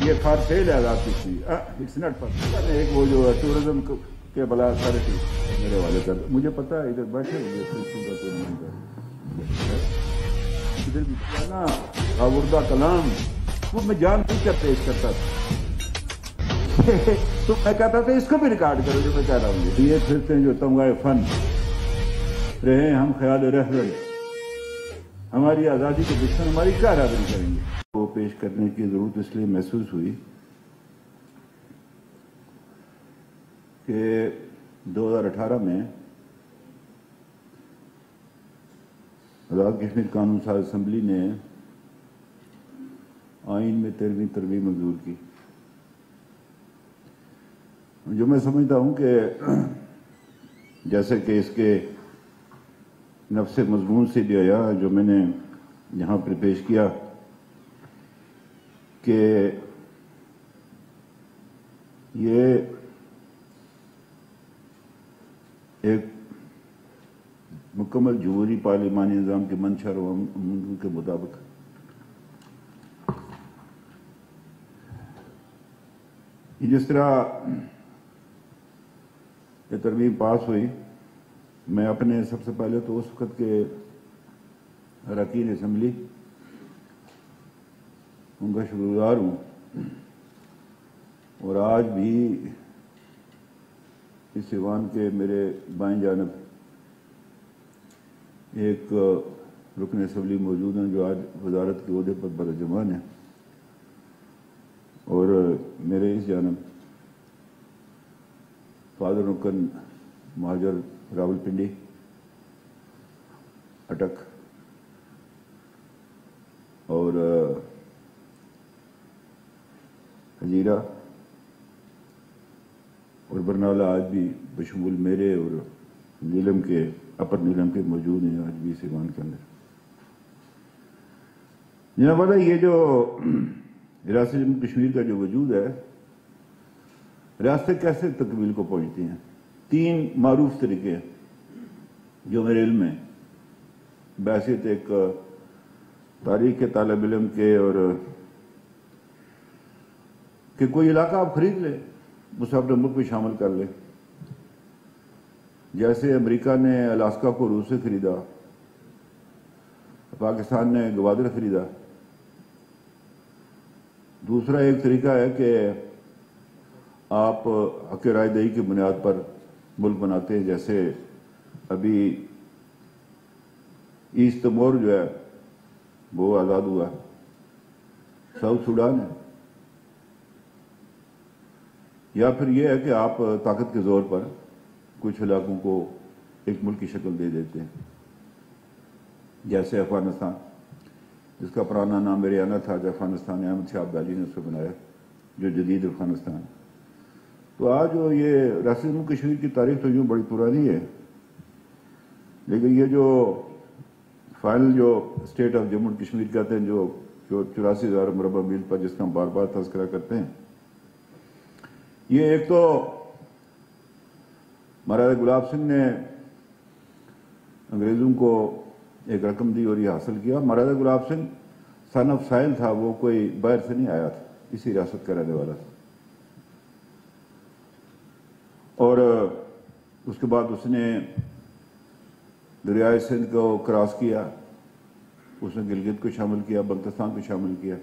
یہ for sale ہے Azad Kashmir, it's not for sale. ایک وہ جو ٹورزم کے بلا اتھارٹی میرے والے کر، مجھے پتا ہے ادھر بیٹھے ہوئے ادھر بھی نا آوردہ کلام وہ میں جان بوجھ کر پیش کرتا تھا تو میں کہتا تھا اس کو بھی ریکارڈ کرو جو میں کہہ رہا ہوں۔ یہ پھرتے ہیں جو تمغہ فن رہے ہم خیال رہبر، ہماری آزادی کے دشمن ہماری کیا رہبری کریں گے؟ وہ پیش کرنے کی ضرورت اس لیے محسوس ہوئی کہ 2018 میں آزاد کشمیر قانون ساز اسمبلی نے آئین میں 13ویں ترمیم منظور کی، جو میں سمجھتا ہوں کہ جیسے کہ اس کے نفس مضمون سے بھی آیا جو میں نے یہاں پر پیش کیا کہ یہ ایک مکمل جمہوری پارلیمانی نظام کے منشا اور امور کے مطابق جس طرح یہ ترمیم پاس ہوئی، میں اپنے سب سے پہلے تو اس وقت کے اراکین اسمبلی ان کا شکر گزار ہوں، اور آج بھی اس ایوان کے میرے بائیں جانب ایک رکن اسمبلی موجود ہیں جو آج وزارت کے عہدے پر برجمان ہیں، اور میرے اس جانب فادر رکن مہاجر راولپنڈی اٹک اور حجیرہ اور برنالہ آج بھی بشمول میرے اور نیلم کے اپر نیلم کے موجود ہیں آج بھی اس ایوان کے اندر۔ جناب والا، یہ جو ریاست جموں کشمیر کا جو وجود ہے، ریاستیں کیسے تکمیل کو پہنچتی ہیں؟ 3 معروف طریقے ہیں جو میرے علم میں بحیثیت ایک تاریخ کے طالب علم کے، اور کہ کوئی علاقہ آپ خرید لیں، اسے اپنے ملک میں شامل کر لیں، جیسے امریکہ نے الاسکا کو روس سے خریدا، پاکستان نے گوادر خریدا۔ دوسرا ایک طریقہ ہے کہ آپ حق رائے دہی کی بنیاد پر ملک بناتے ہیں، جیسے ابھی ایسٹ تمور جو ہے وہ آزاد ہوا، ساؤتھ سوڈان ہے۔ یا پھر یہ ہے کہ آپ طاقت کے زور پر کچھ علاقوں کو ایک ملک کی شکل دے دیتے ہیں، جیسے افغانستان، جس کا پرانا نام اریانہ تھا، جو افغانستان احمد شاہ ابدالی نے اس کو بنایا، جو جدید افغانستان۔ تو آج جو یہ ریاست جموں کشمیر کی تاریخ تو یوں بڑی پرانی ہے، لیکن یہ جو فائنل جو اسٹیٹ آف جموں کشمیر کہتے ہیں، جو 84,000 مربع میل پر، جس کا ہم بار بار تذکرہ کرتے ہیں، یہ ایک تو مہاراجہ گلاب سنگھ نے انگریزوں کو ایک رقم دی اور یہ حاصل کیا۔ مہاراجہ گلاب سنگھ سن آف سائل تھا، وہ کوئی باہر سے نہیں آیا تھا، اسی ریاست کا رہنے والا تھا، اور اس کے بعد اس نے دریائے سندھ کو کراس کیا، اس نے گلگت کو شامل کیا، بلتستان کو شامل کیا،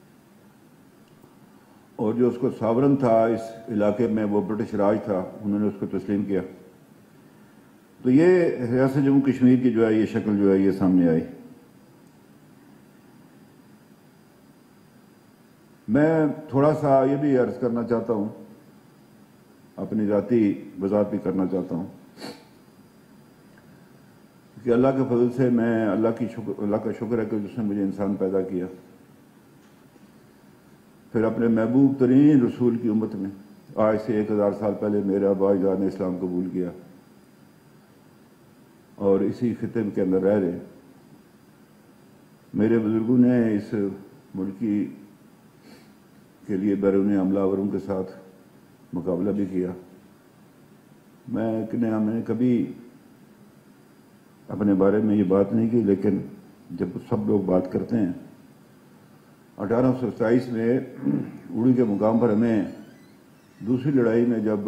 اور جو اس کو ساورن تھا اس علاقے میں، وہ برٹش راج تھا، انہوں نے اس کو تسلیم کیا۔ تو یہ ریاست جموں کشمیر کی جو ہے یہ شکل جو ہے یہ سامنے آئی۔ میں تھوڑا سا یہ بھی عرض کرنا چاہتا ہوں، اپنی ذاتی وضاحت بھی کرنا چاہتا ہوں کہ اللہ کے فضل سے میں اللہ کا شکر ہے کہ جس نے مجھے انسان پیدا کیا، پھر اپنے محبوب ترین رسول کی امت میں آج سے 1000 سال پہلے میرے آبا اجداد نے اسلام قبول کیا، اور اسی خطے کے اندر رہ رہے۔ میرے بزرگوں نے اس ملکی کے لیے بیرون حملہ آوروں کے ساتھ مقابلہ بھی کیا۔ میں نے کبھی اپنے بارے میں یہ بات نہیں کی، لیکن جب سب لوگ بات کرتے ہیں 1827 میں اڑی کے مقام پر ہمیں دوسری لڑائی میں جب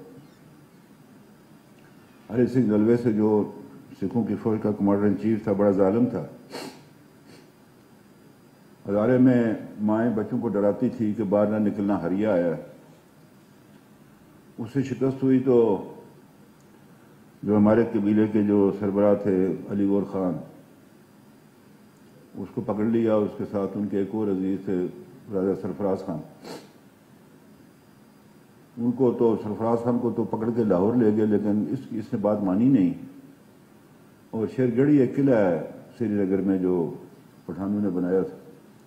ہری سنگھ نلوے سے جو سکھوں کی فوج کا کمانڈر ان چیف تھا، بڑا ظالم تھا، ہزارے میں مائیں بچوں کو ڈراتی تھی کہ باہر نہ نکلنا، ہریا آیا ہے، اس سے شکست ہوئی تو جو ہمارے قبیلے کے جو سربراہ تھے علی گور خان، اس کو پکڑ لیا، اور اس کے ساتھ ان کے ایک اور عزیز تھے راجہ سرفراز خان، ان کو تو سرفراز خان کو تو پکڑ کے لاہور لے گئے، لیکن اس نے بات مانی نہیں، اور شیر گڑھی ایک قلعہ ہے سری نگر میں جو پٹھانوں نے بنایا تھا،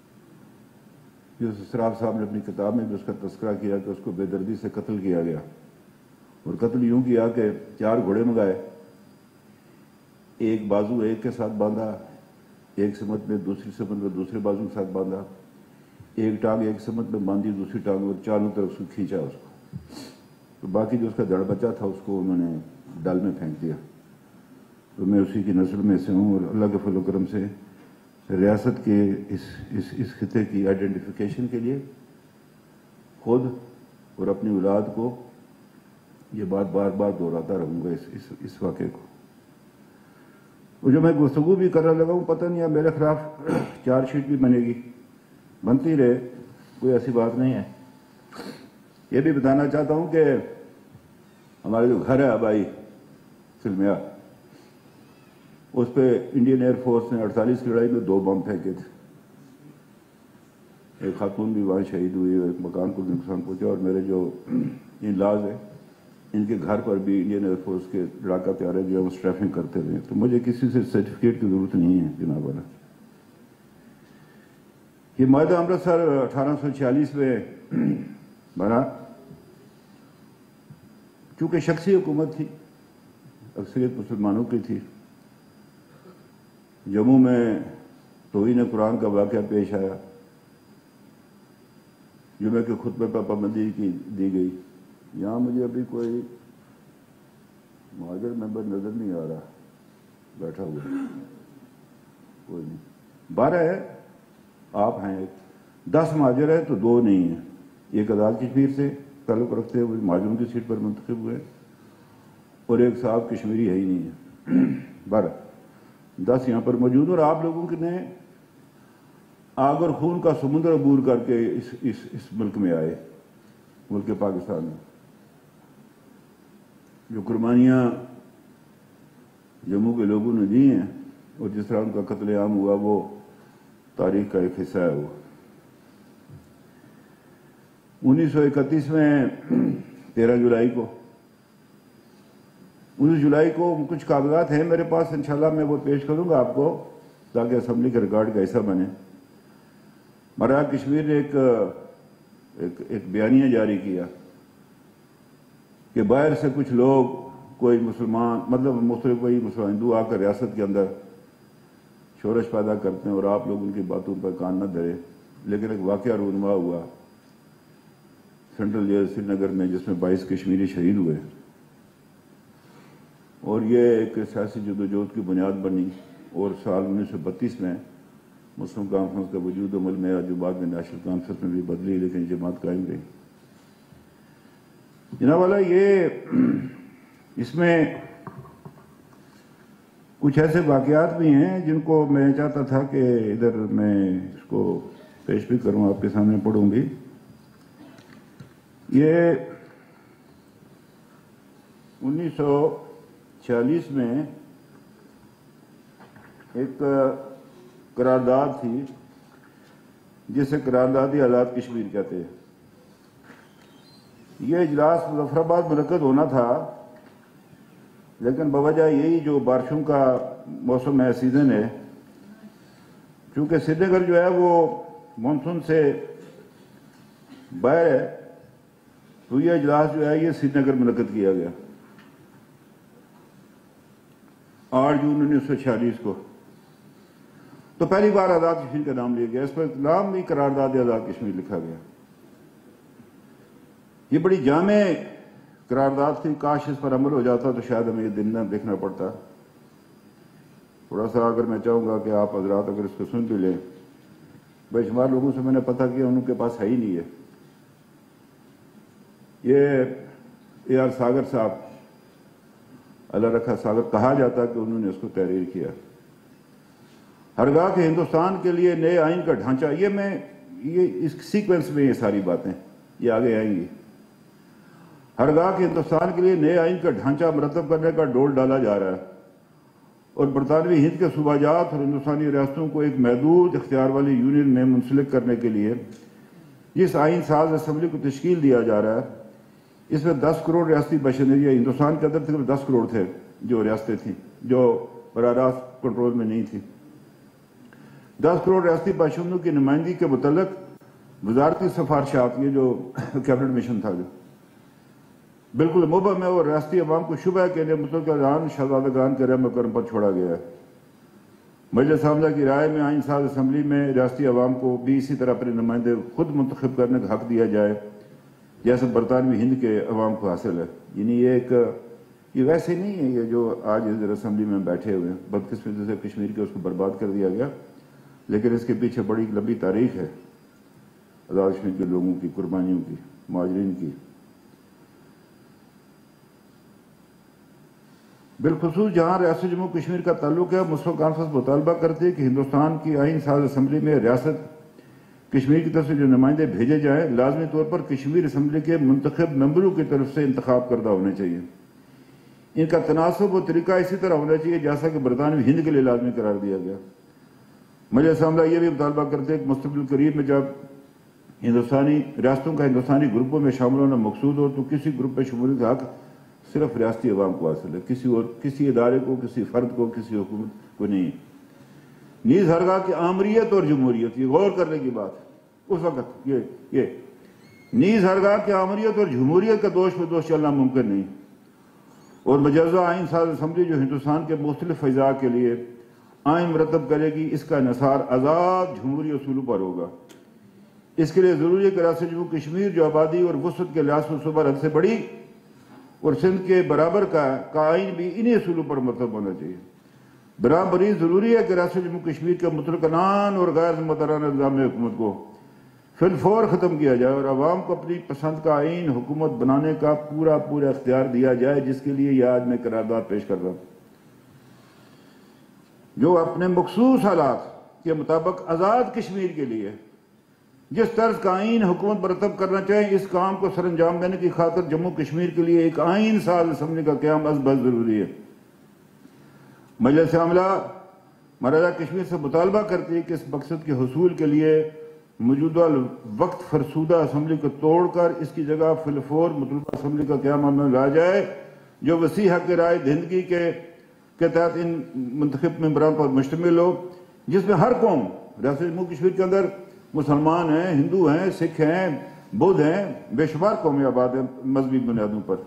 یوسف سراف صاحب نے اپنی کتاب میں بھی اس کا تذکرہ کیا کہ اس کو بے دردی سے قتل کیا گیا، اور قتل یوں کیا کہ 4 گھوڑے منگائے، ایک بازو ایک کے ساتھ باندھا، ایک سمت میں دوسری سمت میں دوسرے بازو کے ساتھ باندھا، ایک ٹانگ ایک سمت میں باندھی دوسری ٹانگ اور چاروں طرف سے کھینچا اس کو، تو باقی جو اس کا دڑ بچا تھا اس کو انہوں نے ڈال میں پھینک دیا۔ تو میں اسی کی نسل میں سے ہوں، اور اللہ کے فضل و کرم سے ریاست کے اس خطے کی آئیڈینٹیفیکیشن کے لیے خود اور اپنی اولاد کو یہ بات بار بار دہراتا رہوں گا اس واقعے کو۔ اور جو میں گفتگو بھی کرنے لگا ہوں، پتہ نہیں اب میرے خلاف چارج شیٹ بھی بنے گی، بنتی رہے، کوئی ایسی بات نہیں ہے۔ یہ بھی بتانا چاہتا ہوں کہ ہمارے جو گھر ہے آبائی سلمیا، اس پہ انڈین ایئر فورس نے 48 کی لڑائی میں 2 بم پھینکے تھے، ایک خاتون بھی وہاں شہید ہوئی اور ایک مکان کو نقصان پہنچا، اور میرے جو ان لاز ہیں ان کے گھر پر بھی انڈین ایئر فورس کے لڑاکا طیارے جو ہے وہ اسٹرائفنگ کرتے رہے، تو مجھے کسی سے سرٹیفکیٹ کی ضرورت نہیں ہے جناب والا۔ یہ معاہدہ امرتسر 1846 میں بنا، چونکہ شخصی حکومت تھی، اکثریت مسلمانوں کی تھی، جموں میں توہین قرآن کا واقعہ پیش آیا، جمعے کے خطبے پر پابندی دی گئی۔ یہاں مجھے ابھی کوئی مہاجر ممبر نظر نہیں آ رہا بیٹھا ہوا، کوئی نہیں، 12 ہے، آپ ہیں، 10 مہاجر ہیں تو 2 نہیں ہیں، ایک آزاد کشمیر سے تعلق رکھتے ہوئے مہاجروں کی سیٹ پر منتخب ہوئے، اور ایک صاحب کشمیری ہے ہی نہیں ہے، 12 10 یہاں پر موجود، اور آپ لوگوں نے آگ اور خون کا سمندر عبور کر کے اس ملک میں آئے، ملک پاکستان میں، جو قربانیاں جموں کے لوگوں نے دی ہیں اور جس طرح ان کا قتل عام ہوا، وہ تاریخ کا ایک حصہ ہے۔ وہ 1931 میں 13 جولائی کو کچھ کاغذات ہیں میرے پاس، انشاءاللہ میں وہ پیش کروں گا آپ کو تاکہ اسمبلی کے ریکارڈ کا حصہ بنے۔ مرا کشمیر نے ایک بیانیہ جاری کیا کہ باہر سے کچھ لوگ، کوئی مسلمان، مطلب مختلف کوئی مسلمان ہندو آ کر ریاست کے اندر شورش پیدا کرتے ہیں، اور آپ لوگ ان کی باتوں پر کان نہ دھرے، لیکن ایک واقعہ رونما ہوا سینٹرل جیل سری نگر میں، جس میں 22 کشمیری شہید ہوئے، اور یہ ایک سیاسی جدوجہد کی بنیاد بنی، اور سال 1932 میں مسلم کانفرنس کا وجود عمل میں آیا، جو بعد میں نیشنل کانفرنس میں بھی بدلی، لیکن جماعت قائم رہی۔ جناب والا، یہ اس میں کچھ ایسے واقعات بھی ہیں جن کو میں چاہتا تھا کہ ادھر میں اس کو پیش بھی کروں، آپ کے سامنے پڑھوں بھی۔ یہ 1946 میں ایک قرارداد تھی جسے قراردادی آزاد کشمیر کہتے ہیں۔ یہ اجلاس مظفر آباد منعقد ہونا تھا، لیکن بوجہ یہی جو بارشوں کا موسم ہے، سیزن ہے، چونکہ سری نگر جو ہے وہ مانسون سے باہر ہے، تو یہ اجلاس جو ہے یہ سری نگر منعقد کیا گیا 8 جون 1946 کو۔ تو پہلی بار آزاد کشمیر کا نام لیا گیا، اس پر نام بھی قرارداد آزاد کشمیر لکھا گیا۔ یہ بڑی جامع قرارداد تھی، کاش اس پر عمل ہو جاتا تو شاید ہمیں یہ دن نہ دیکھنا پڑتا۔ تھوڑا سا اگر میں چاہوں گا کہ آپ حضرات اگر اس کو سن بھی لیں بے شمار لوگوں سے میں نے پتہ کیا ان کے پاس ہے ہی نہیں ہے. یہ اے آر ساگر صاحب اللہ رکھا ساگر کہا جاتا کہ انہوں نے اس کو تحریر کیا. ہرگاہ کہ ہندوستان کے لیے نئے آئین کا ڈھانچہ، یہ اس سیکوینس میں یہ ساری باتیں یہ آگے آئیں گی. ہرگاہ کہ ہندوستان کے لیے نئے آئین کا ڈھانچہ مرتب کرنے کا ڈول ڈالا جا رہا ہے اور برطانوی ہند کے صوبہ جات اور ہندوستانی ریاستوں کو ایک محدود اختیار والی یونین میں منسلک کرنے کے لیے جس آئین ساز اسمبلی کو تشکیل دیا جا رہا ہے، اس میں 10 کروڑ ریاستی باشندے، ہندوستان کے اندر تقریباً 10 کروڑ تھے جو ریاستیں تھیں جو براہ راست کنٹرول میں نہیں تھی. 10 کروڑ ریاستی باشندوں کی نمائندگی کے متعلق وزارتی سفارشات، یہ جو کیبنٹ مشن تھا، جو بالکل مبہم ہے اور ریاستی عوام کو شبہ کے لیے متعلقہ شہزادگان کے رحم و کرم پر چھوڑا گیا ہے. مجلس عاملہ کی رائے میں آئین ساز اسمبلی میں ریاستی عوام کو بھی اسی طرح اپنے نمائندے خود منتخب کرنے کا حق دیا جائے جیسے برطانوی ہند کے عوام کو حاصل ہے. یعنی یہ ویسے نہیں ہے یہ جو آج ادھر اسمبلی میں بیٹھے ہوئے ہیں. بدقسمتی سے کشمیر کے اس کو برباد کر دیا گیا، لیکن اس کے پیچھے بڑی لمبی تاریخ ہے آزاد کشمیر کے لوگوں کی قربانیوں کی، مہاجرین کی. بالخصوص جہاں ریاست جموں کشمیر کا تعلق ہے، مسلم کانفرنس مطالبہ کرتی ہے کہ ہندوستان کی آئین ساز اسمبلی میں ریاست کشمیر کی طرف سے جو نمائندے بھیجے جائیں لازمی طور پر کشمیر اسمبلی کے منتخب ممبروں کی طرف سے انتخاب کردہ ہونے چاہیے. ان کا تناسب و طریقہ اسی طرح ہونا چاہیے جیسا کہ برطانوی ہند کے لیے لازمی قرار دیا گیا. مجلس عاملہ یہ بھی مطالبہ کرتے ہیں کہ مستقبل قریب میں جب ہندوستانی ریاستوں کا ہندوستانی گروپوں میں شامل ہونا مقصود ہو تو کسی گروپ میں شمولیت کا حق صرف ریاستی عوام کو حاصل ہے، کسی ادارے کو، کسی فرد کو، کسی حکومت کو نہیں. نیز ہرگاہ کی آمریت اور جمہوریت، یہ غور کرنے کی بات ہے اس وقت، یہ نیز ہرگاہ کی آمریت اور جمہوریت کا دوش بدوش چلنا ممکن نہیں. اور مجوزہ آئین ساز اسمبلی جو ہندوستان کے مختلف اجزاء کے لیے آئین مرتب کرے گی، اس کا انحصار آزاد جمہوری اصولوں پر ہوگا. اس کے لیے ضروری ہے کہ ریاست جموں کشمیر جو آبادی اور وسعت کے لحاظ سے صوبہ حد سے بڑی اور سندھ کے برابر کا آئین بھی انہی اصولوں پر مرتب ہونا چاہیے. برابری ضروری ہے کہ ریاست جموں کشمیر کے مطلقاً اور غیر ذمہ دارانہ نظام حکومت کو فی الفور ختم کیا جائے اور عوام کو اپنی پسند کا آئین حکومت بنانے کا پورا اختیار دیا جائے، جس کے لیے یہ آج میں قرارداد پیش کر رہا ہوں. جو اپنے مخصوص حالات کے مطابق آزاد کشمیر کے لیے جس طرز کا آئین حکومت مرتب کرنا چاہے، اس کام کو سر انجام دینے کی خاطر جموں کشمیر کے لیے ایک آئین ساز اسمبلی کا قیام از بس ضروری ہے. مجلس عاملہ مہاراجہ کشمیر سے مطالبہ کرتی ہے کہ اس مقصد کے حصول کے لیے موجودہ وقت فرسودہ اسمبلی کو توڑ کر اس کی جگہ فی الفور مطلوبہ اسمبلی کا قیام عمل میں لایا جائے جو وسیع حق رائے دہندگی کے تحت ان منتخب ممبران پر مشتمل ہو، جس میں ہر قوم، ریاست جموں کشمیر کے اندر مسلمان ہیں، ہندو ہیں، سکھ ہیں، بدھ ہیں، بے شمار قومی آباد ہیں مذہبی بنیادوں پر.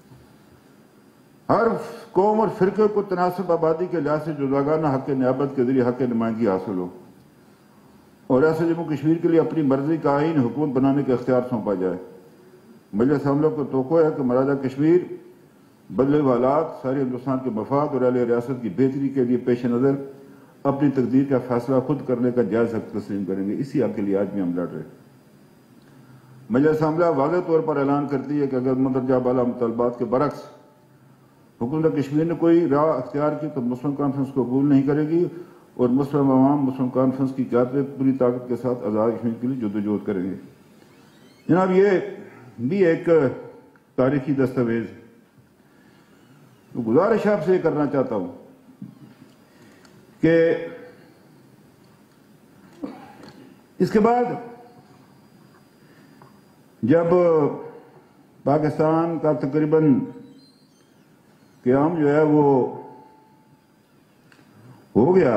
ہر قوم اور فرقے کو تناسب آبادی کے لحاظ سے جداگانہ حق نیابت کے ذریعے حق نمائندگی حاصل ہو اور ریاست جموں کشمیر کے لیے اپنی مرضی کا آئین حکومت بنانے کا اختیار سونپا جائے. مجلس عاملہ کو توقع ہے کہ مہاراجہ کشمیر بدلے ہوئے حالات، سارے ہندوستان کے مفاد اور اہل ریاست کی بہتری کے لیے پیش نظر اپنی تقدیر کا فیصلہ خود کرنے کا جائز حق تسلیم کریں گے. اسی حق کے لیے آج بھی ہم لڑ رہے ہیں. مجلس عاملہ واضح طور پر اعلان کرتی ہے کہ اگر مندرجہ بالا مطالبات کے برعکس حکومت کشمیر نے کوئی راہ اختیار کی تو مسلم کانفرنس کو قبول نہیں کرے گی اور مسلم عوام مسلم کانفرنس کی قیادت میں پوری طاقت کے ساتھ آزاد کشمیر کے لیے جدوجہد کریں گے. جناب، یہ بھی ایک تاریخی دستاویز. گزارش آپ سے یہ کرنا چاہتا ہوں کہ اس کے بعد جب پاکستان کا تقریباً قیام جو ہے وہ ہو گیا،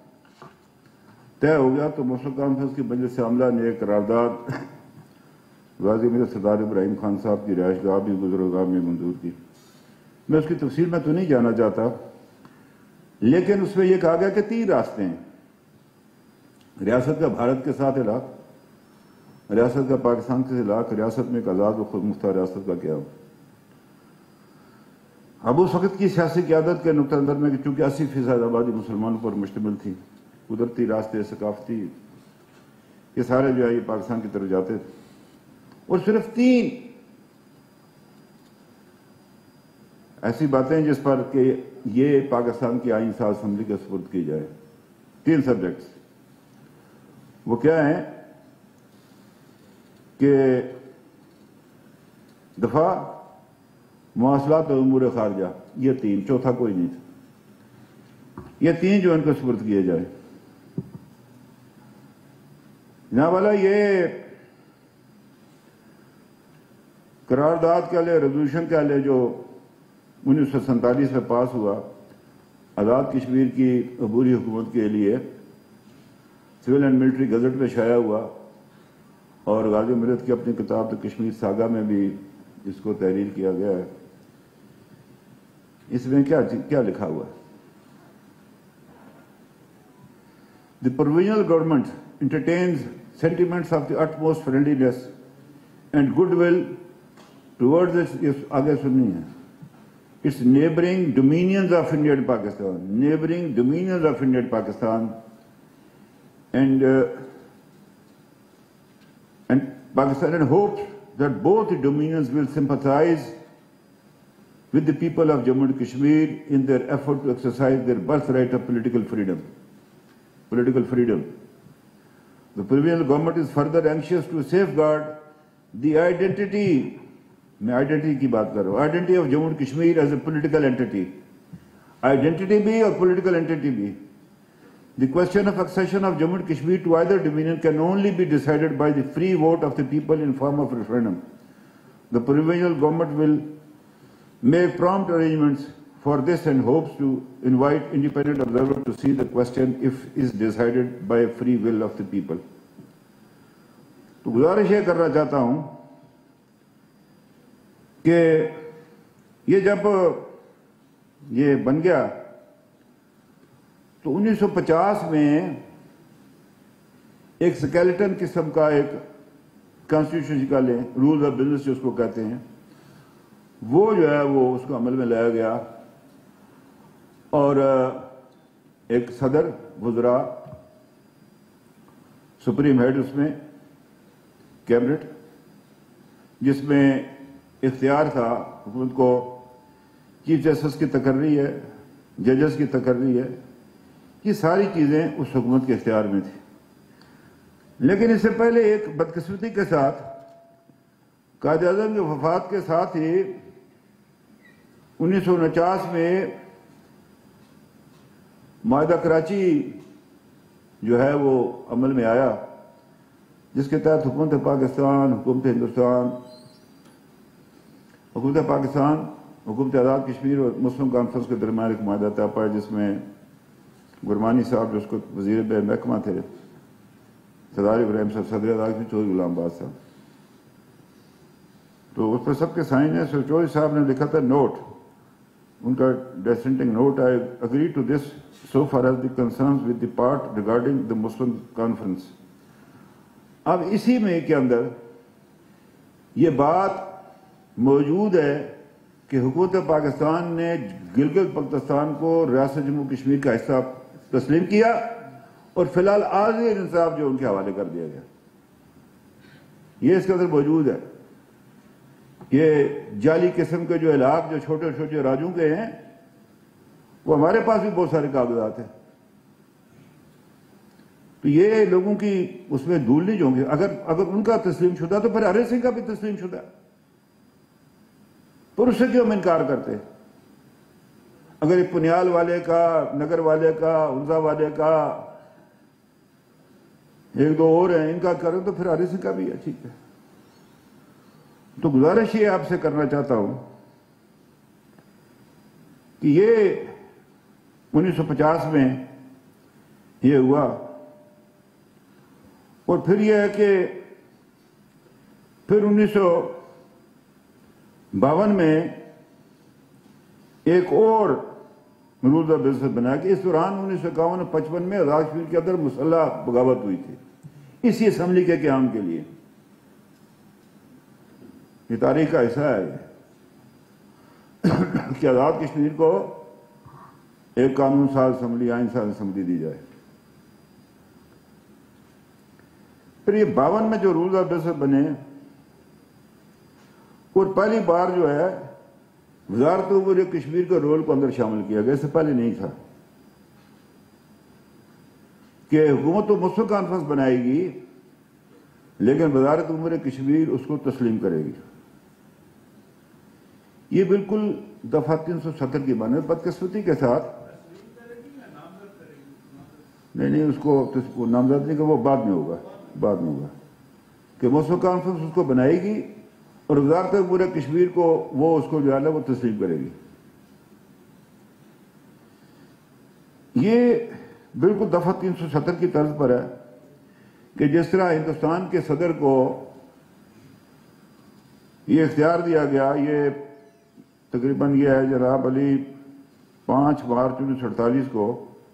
طے ہو گیا، تو مسلم کانفرنس کی مجلس عاملہ نے ایک قرارداد غازی امیر سردار ابراہیم خان صاحب کی رہائش گاہ بھی گزرگاہ میں منظور کی. میں اس کی تفصیل میں تو نہیں جانا چاہتا، لیکن اس میں یہ کہا گیا کہ 3 راستے ہیں: ریاست کا بھارت کے ساتھ علاق، ریاست کا پاکستان کے علاق، ریاست میں ایک آزاد و خود مختار ریاست کا قیام. اب اس وقت کی سیاسی قیادت کے نقطہ نظر میں کہ چونکہ 80% آبادی مسلمانوں پر مشتمل تھی، قدرتی راستے، ثقافتی یہ سارے جو ہے یہ پاکستان کی طرف جاتے تھے، اور صرف 3 ایسی باتیں جس پر کہ یہ پاکستان کی آئین ساز اسمبلی کے سپرد کی جائے، 3 سبجیکٹس، وہ کیا ہیں کہ دفاع، مواصلات اور امور خارجہ، یہ 3، چوتھا کوئی نہیں تھا، یہ 3 جو ان کو سپرد کیے جائے۔ جناب والا، یہ قرارداد کے لئے، ریزولوشن کے لئے جو 1947 میں پاس ہوا، آزاد کشمیر کی عبوری حکومت کے لیے سول اینڈ ملٹری گزٹ میں شائع ہوا، اور غازی مرت کی اپنی کتاب تو کشمیر ساگا میں بھی اس کو تحریر کیا گیا ہے۔ اس میں کیا لکھا ہوا ہے؟ The provisional government entertains sentiments of the utmost friendliness and goodwill towards its آگے سننی ہے its neighboring dominions of India and Pakistan, neighboring dominions of India and Pakistan, and Pakistan, and hopes that both the dominions will sympathize with the people of Jammu and Kashmir in their effort to exercise their birthright of political freedom. The provisional government is further anxious to safeguard the identity, میں identity کی بات کر رہا ہوں، identity of Jammu and Kashmir as a political entity, identity بھی اور political entity بھی۔ The question of accession of Jammu and Kashmir to either dominion can only be decided by the free vote of the people in form of referendum. The provisional government will make prompt arrangements for this and hopes to invite independent observers to see the question if is decided by a free will of the people. تو گزارش یہ کرنا چاہتا ہوں کہ یہ جب یہ بن گیا تو 1950 میں ایک سکیلٹن قسم کا ایک کانسٹیٹیوشن کا لیں، رولز آف بزنس جو اس کو کہتے ہیں، وہ جو ہے وہ اس کو عمل میں لایا گیا، اور ایک صدر، وزراء، سپریم ہیڈ اس میں، کیبنٹ، جس میں اختیار تھا حکومت کو، چیف جسٹس کی تقرری ہے، ججز کی تقرری ہے، یہ ساری چیزیں اس حکومت کے اختیار میں تھی۔ لیکن اس سے پہلے ایک بدقسمتی کے ساتھ قائد اعظم کی وفات کے ساتھ ہی 1949 میں معاہدہ کراچی جو ہے وہ عمل میں آیا، جس کے تحت حکومت پاکستان، حکومت آزاد کشمیر اور مسلم کانفرنس کے درمیان ایک معاہدہ طے پایا، جس میں گرمانی صاحب جو اس کو وزیر محکمہ تھے، سردار ابراہیم صاحب، صدر اعظم کشمیر چودھری غلام آباد صاحب، تو اس پر سب کے سائن ہیں۔ چودھری صاحب نے لکھا تھا نوٹ، ان کا dissenting note, I agree to this so far as the concerns with the part regarding the Muslim conference۔ اب اسی میں کے اندر یہ بات موجود ہے کہ حکومت پاکستان نے گلگت بلتستان کو ریاست جموں کشمیر کا حصہ تسلیم کیا، اور فی الحال عارضی انصاف جو ان کے حوالے کر دیا گیا، یہ اس کے اندر موجود ہے۔ یہ جعلی قسم کے جو علاق جو چھوٹے چھوٹے راجوں کے ہیں، وہ ہمارے پاس بھی بہت سارے کاغذات ہیں، تو یہ لوگوں کی اس میں دھول نہیں ہوں گے۔ اگر ان کا تسلیم شدہ تو پھر ہری سنگھ کا بھی تسلیم شدہ، پر اس سے کیوں ہم انکار کرتے؟ اگر ایک پنیال والے کا، نگر والے کا، انزا والے کا، ایک دو اور ہیں، ان کا کریں تو پھر ہری سنگھ کا بھی ہے، ٹھیک ہے۔ تو گزارش یہ آپ سے کرنا چاہتا ہوں کہ یہ 1950 میں یہ ہوا، اور پھر یہ ہے کہ پھر 1952 میں ایک اور رولز آف بزنس بنایا کہ اس دوران 1951 اور 55 میں آزاد کشمیر کے اندر مسلح بغاوت ہوئی تھی اسی اسمبلی کے قیام کے لیے۔ یہ تاریخ کا حصہ ہے کہ آزاد کشمیر کو ایک قانون ساز اسمبلی، آئین ساز اسمبلی دی جائے۔ پھر یہ 52 میں جو رولز آف ڈسپلن بنے اور پہلی بار جو ہے وزارت امور کشمیر کے رول کو اندر شامل کیا گیا، اس سے پہلے نہیں تھا کہ حکومت تو مسلم کانفرنس بنائے گی لیکن وزارت امور کشمیر اس کو تسلیم کرے گی۔ یہ بالکل دفعہ 370 کی بات ہے۔ بدقسمتی کے ساتھ نہیں اس کو نامزد نہیں کہ وہ بعد میں ہوگا کہ مسلم کانفرنس اس کو بنائے گی اور وزارت امور کشمیر کو وہ اس کو جو ہے وہ تسلیم کرے گی۔ یہ بالکل دفعہ 370 کی طرز پر ہے کہ جس طرح ہندوستان کے صدر کو یہ اختیار دیا گیا، یہ تقریباً یہ ہے جناب علی 5 مارچ 1948 کو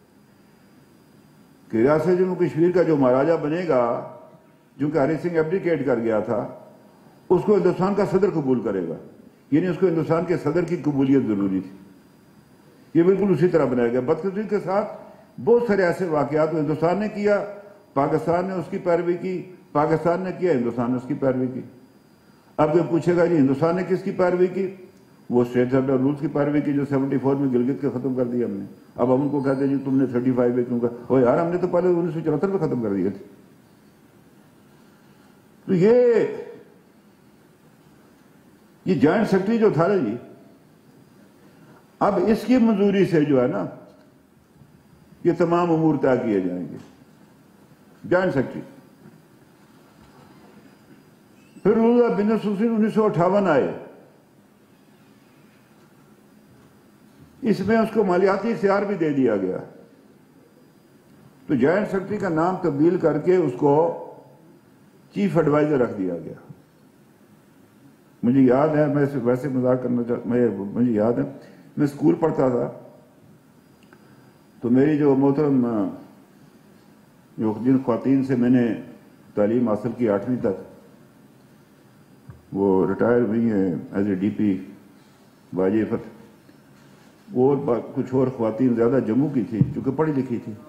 کہ ریاست جموں کشمیر کا جو مہاراجہ بنے گا، جو کہ ہری سنگھ ایبڈیکیٹ کر گیا تھا، اس کو ہندوستان کا صدر قبول کرے گا، یعنی اس کو ہندوستان کے صدر کی قبولیت ضروری تھی۔ یہ بالکل اسی طرح بنایا گیا۔ بدقسمتی کے ساتھ بہت سارے ایسے واقعات ہندوستان نے کیا، پاکستان نے اس کی پیروی کی، پاکستان نے کیا، ہندوستان نے اس کی پیروی کی۔ اب کوئی پوچھے گا جی ہندوستان نے کس کی پیروی کی؟ وہ اسٹیٹ سیٹ رولز کی پیروی کی جو 74 میں گلگت کے ختم کر دیا ہم نے۔ اب ہم ان کو کہتے ہیں جی تم نے 35 میں کیوں کہا؟ او یار ہم نے تو پہلے 1974 میں ختم کر دیے تھے۔ تو یہ جوائنٹ سیکرٹری جو تھا نا جی، اب اس کی منظوری سے جو ہے نا یہ تمام امور طے کیے جائیں گے۔ جوائنٹ سیکرٹری پھر بن 1958 آئے، اس میں اس کو مالیاتی اختیار بھی دے دیا گیا، تو جوائنٹ سیکرٹری کا نام تبدیل کر کے اس کو چیف ایڈوائزر رکھ دیا گیا۔ مجھے یاد ہے، میں ویسے مذاق کرنا مجھے یاد ہے میں اسکول پڑھتا تھا تو میری جو محترم جن خواتین سے میں نے تعلیم حاصل کی 8ویں تک، وہ ریٹائر ہوئی ہیں ایز اے ڈی پی واجی فتح، اور کچھ اور خواتین زیادہ جموں کی تھی چونکہ پڑھی لکھی تھی۔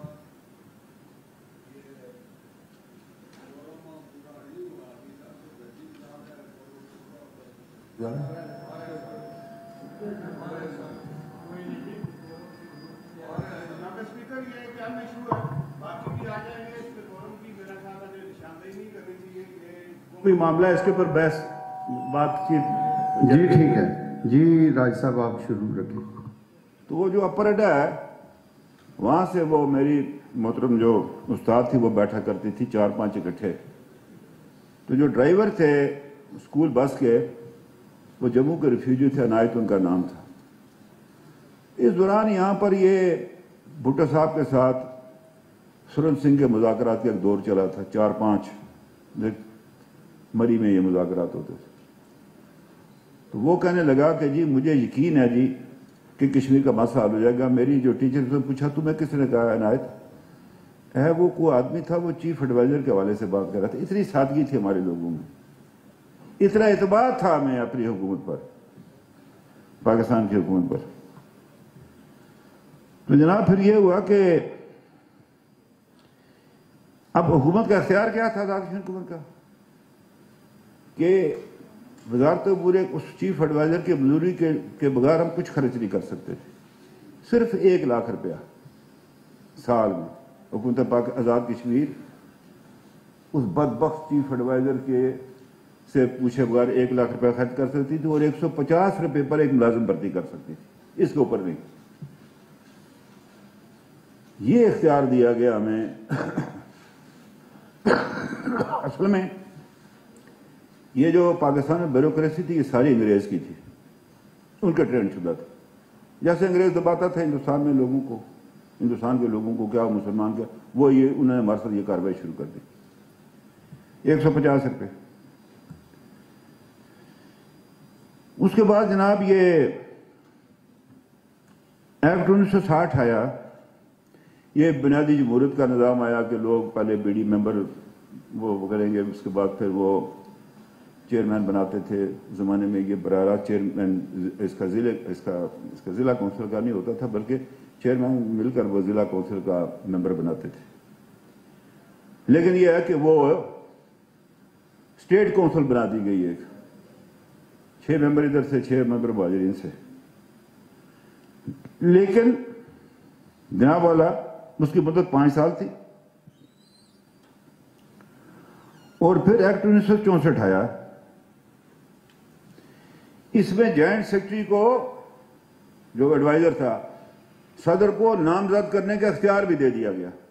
کوئی معاملہ ہے اس کے اوپر بحث بات چیت؟ جی ٹھیک ہے جی، راج صاحب آپ شروع رکھیں۔ تو وہ جو اپر اڈا ہے وہاں سے وہ میری محترم جو استاد تھی وہ بیٹھا کرتی تھی 4-5 اکٹھے، تو جو ڈرائیور تھے اسکول بس کے وہ جموں کے ریفیوجی تھے، عنایت ان کا نام تھا۔ اس دوران یہاں پر یہ بھٹو صاحب کے ساتھ سورن سنگھ کے مذاکرات کا ایک دور چلا تھا، 4-5 مری میں یہ مذاکرات ہوتے تھے۔ تو وہ کہنے لگا کہ جی مجھے یقین ہے جی کہ کشمیر کا مسئلہ حل ہو جائے گا۔ میری جو ٹیچر سے پوچھا تمہیں کس نے کہا عنایت ہے؟ وہ کوئی آدمی تھا، وہ چیف ایڈوائزر کے حوالے سے بات کر رہا تھا۔ اتنی سادگی تھی ہمارے لوگوں میں، اتنا اعتماد تھا ہمیں اپنی حکومت پر، پاکستان کی حکومت پر۔ تو جناب پھر یہ ہوا کہ اب حکومت کا اختیار کیا تھا آزاد کشمیر حکومت کا کہ وزارت امور اس چیف ایڈوائزر کی منظوری کے بغیر ہم کچھ خرچ نہیں کر سکتے تھے۔ صرف 1 لاکھ روپیہ سال میں حکومت پاک آزاد کشمیر اس بدبخت چیف ایڈوائزر کے سے پوچھے بغیر 1 لاکھ روپیہ خرچ کر سکتی تھی اور 150 روپے پر ایک ملازم بھرتی کر سکتی تھی، اس کے اوپر نہیں۔ یہ اختیار دیا گیا ہمیں۔ اصل میں یہ جو پاکستان میں بیوروکریسی تھی یہ ساری انگریز کی تھی، ان کا ٹرینڈ شدہ تھا۔ جیسے انگریز دباتا تھا ہندوستان میں لوگوں کو، ہندوستان کے لوگوں کو، کیا مسلمان کیا، وہ یہ انہوں نے ہمارے ساتھ یہ کارروائی شروع کر دی۔ 150 روپے۔ اس کے بعد جناب یہ ایکٹ 1960 آیا، یہ بنیادی جمہوریت کا نظام آیا کہ لوگ پہلے بی ڈی ممبر وہ کریں گے، اس کے بعد پھر وہ چیئرمین بناتے تھے۔ زمانے میں یہ براہ راست چیئرمین اس کا ضلع کونسل کا نہیں ہوتا تھا بلکہ چیئرمین مل کر وہ ضلع کونسل کا ممبر بناتے تھے۔ لیکن یہ ہے کہ وہ اسٹیٹ کونسل بنا دی گئی ایک، 6 ممبر ادھر سے 6 ممبر مہاجرین سے، لیکن جناب والا اس کی مدت 5 سال تھی، اور پھر ایکٹ 1964 آیا، اس میں جوائنٹ سیکرٹری کو جو ایڈوائزر تھا صدر کو نامزد کرنے کا اختیار بھی دے دیا گیا،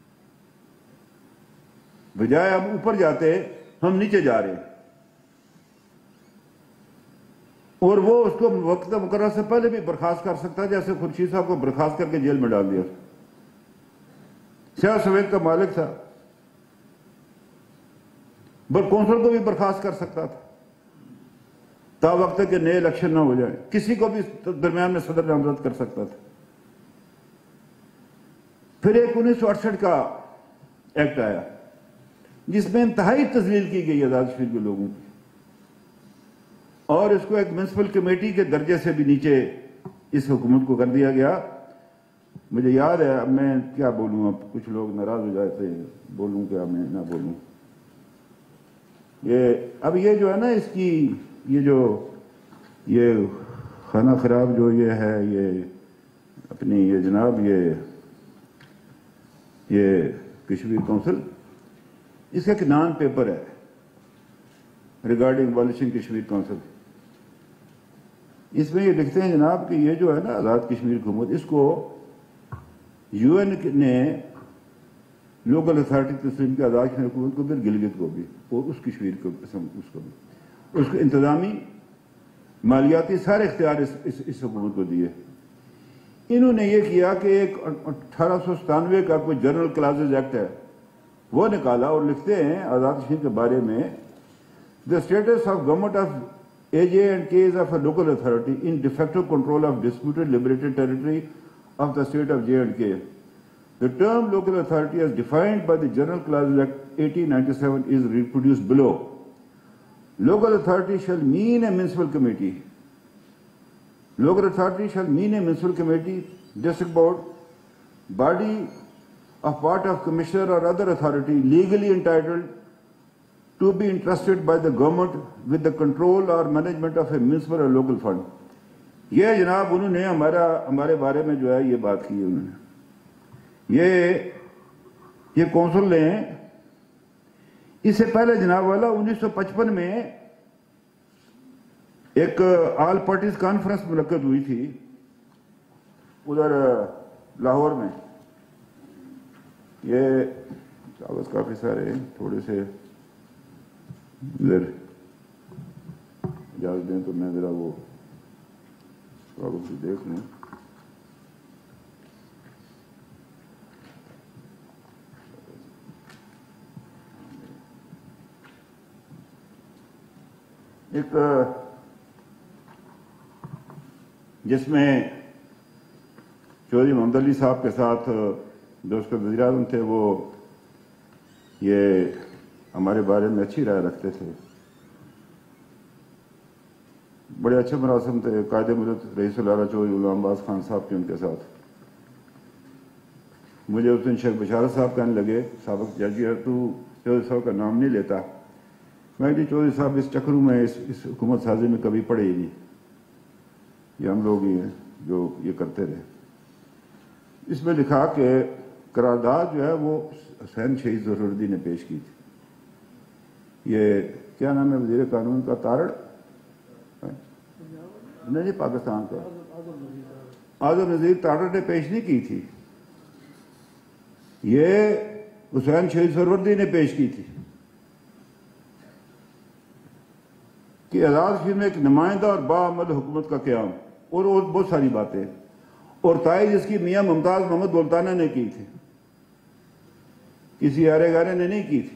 بجائے ہم اوپر جاتے ہم نیچے جا رہے ہیں، اور وہ اس کو وقت مقررہ سے پہلے بھی برخاست کر سکتا ہے، جیسے خورشید صاحب کو برخاست کر کے جیل میں ڈال دیا، سیاہ سفید کا مالک تھا، کونسل کو بھی برخاست کر سکتا تھا تا وقت کہ نئے الیکشن نہ ہو جائے، کسی کو بھی درمیان میں صدر نامزد کر سکتا تھا۔ پھر ایک 1968 کا ایکٹ آیا جس میں انتہائی تذلیل کی گئی آزاد کشمیر کے لوگوں کی، اور اس کو ایک میونسپل کمیٹی کے درجے سے بھی نیچے اس حکومت کو کر دیا گیا۔ مجھے یاد ہے، اب میں کیا بولوں، اب کچھ لوگ ناراض ہو جاتے ہیں، بولوں کیا میں نہ بولوں، اب یہ جو ہے نا اس کی یہ خانہ خراب جو یہ ہے، یہ اپنی یہ جناب یہ کشمیر کونسل، اس کا ایک نان پیپر ہے ریگارڈنگ ایبالیشنگ کشمیر کونسل، اس میں یہ لکھتے ہیں جناب کہ یہ جو ہے نا آزاد کشمیر حکومت، اس کو یو این نے لوکل اتھارٹی تسلیم کی آزاد کشمیر حکومت کو، پھر گلگت کو بھی، اور اس کشمیر کو بھی، اس کو انتظامی مالیاتی سارے اختیار اس حکومت کو دیے۔ انہوں نے یہ کیا کہ ایک 1897 کا کوئی جنرل کلازز ایکٹ ہے وہ نکالا، اور لکھتے ہیں آزاد کشمیر کے بارے میں، The status of government of AJ and K is of a local authority in de facto control of disputed liberated territory of the state of J and K. The term local authority as defined by the General Clauses Act 1897 is reproduced below. Local authority shall mean a municipal committee. Local authority shall mean a municipal committee, district board, body of part of commissioner or other authority legally entitled to be entrusted by the government with the control or management of a municipal or local fund. یہ جناب انہوں نے ہمارے بارے میں جو ہے یہ بات کی ہے، انہوں نے یہ کونسل نے، اس سے پہلے جناب والا 1955 میں ایک آل پارٹیز کانفرنس منعقد ہوئی تھی ادھر لاہور میں، یہ کاغذ کافی سارے ہیں، تھوڑے سے ادھر اجازت دیں تو میں ذرا وہ کاغذ دیکھ لوں۔ ایک جس میں چودھری محمد علی صاحب کے ساتھ جو اس کے وزیر اعظم تھے، وہ یہ ہمارے بارے میں اچھی رائے رکھتے تھے، بڑے اچھے مراسم تھے، قائد ملت رئیس الارہ چودھری غلام باز خان صاحب کے ان کے ساتھ۔ مجھے اس دن شیخ بشارت صاحب کہنے لگے، سابق جج، تو چودھری صاحب کا نام نہیں لیتا۔ میں کہ چودھری صاحب اس چکروں میں اس حکومت سازی میں کبھی پڑے ہی نہیں، یہ ہم لوگ ہی ہیں جو یہ کرتے رہے۔ اس میں لکھا کہ قرارداد جو ہے وہ حسین شہید ظفرالدی نے پیش کی تھی۔ یہ کیا نام ہے وزیر قانون کا، تارڑ نہیں، پاکستان کا اعظم نذیر تارڑ نے پیش نہیں کی تھی، یہ حسین شہید ظفرالدی نے پیش کی تھی کہ آزاد کشمیر میں ایک نمائندہ اور باعمل حکومت کا قیام، اور بہت ساری باتیں، اور تائید اس کی میاں ممتاز محمد بولتانہ نے کی تھی، کسی آرے گارے نے نہیں کی تھی،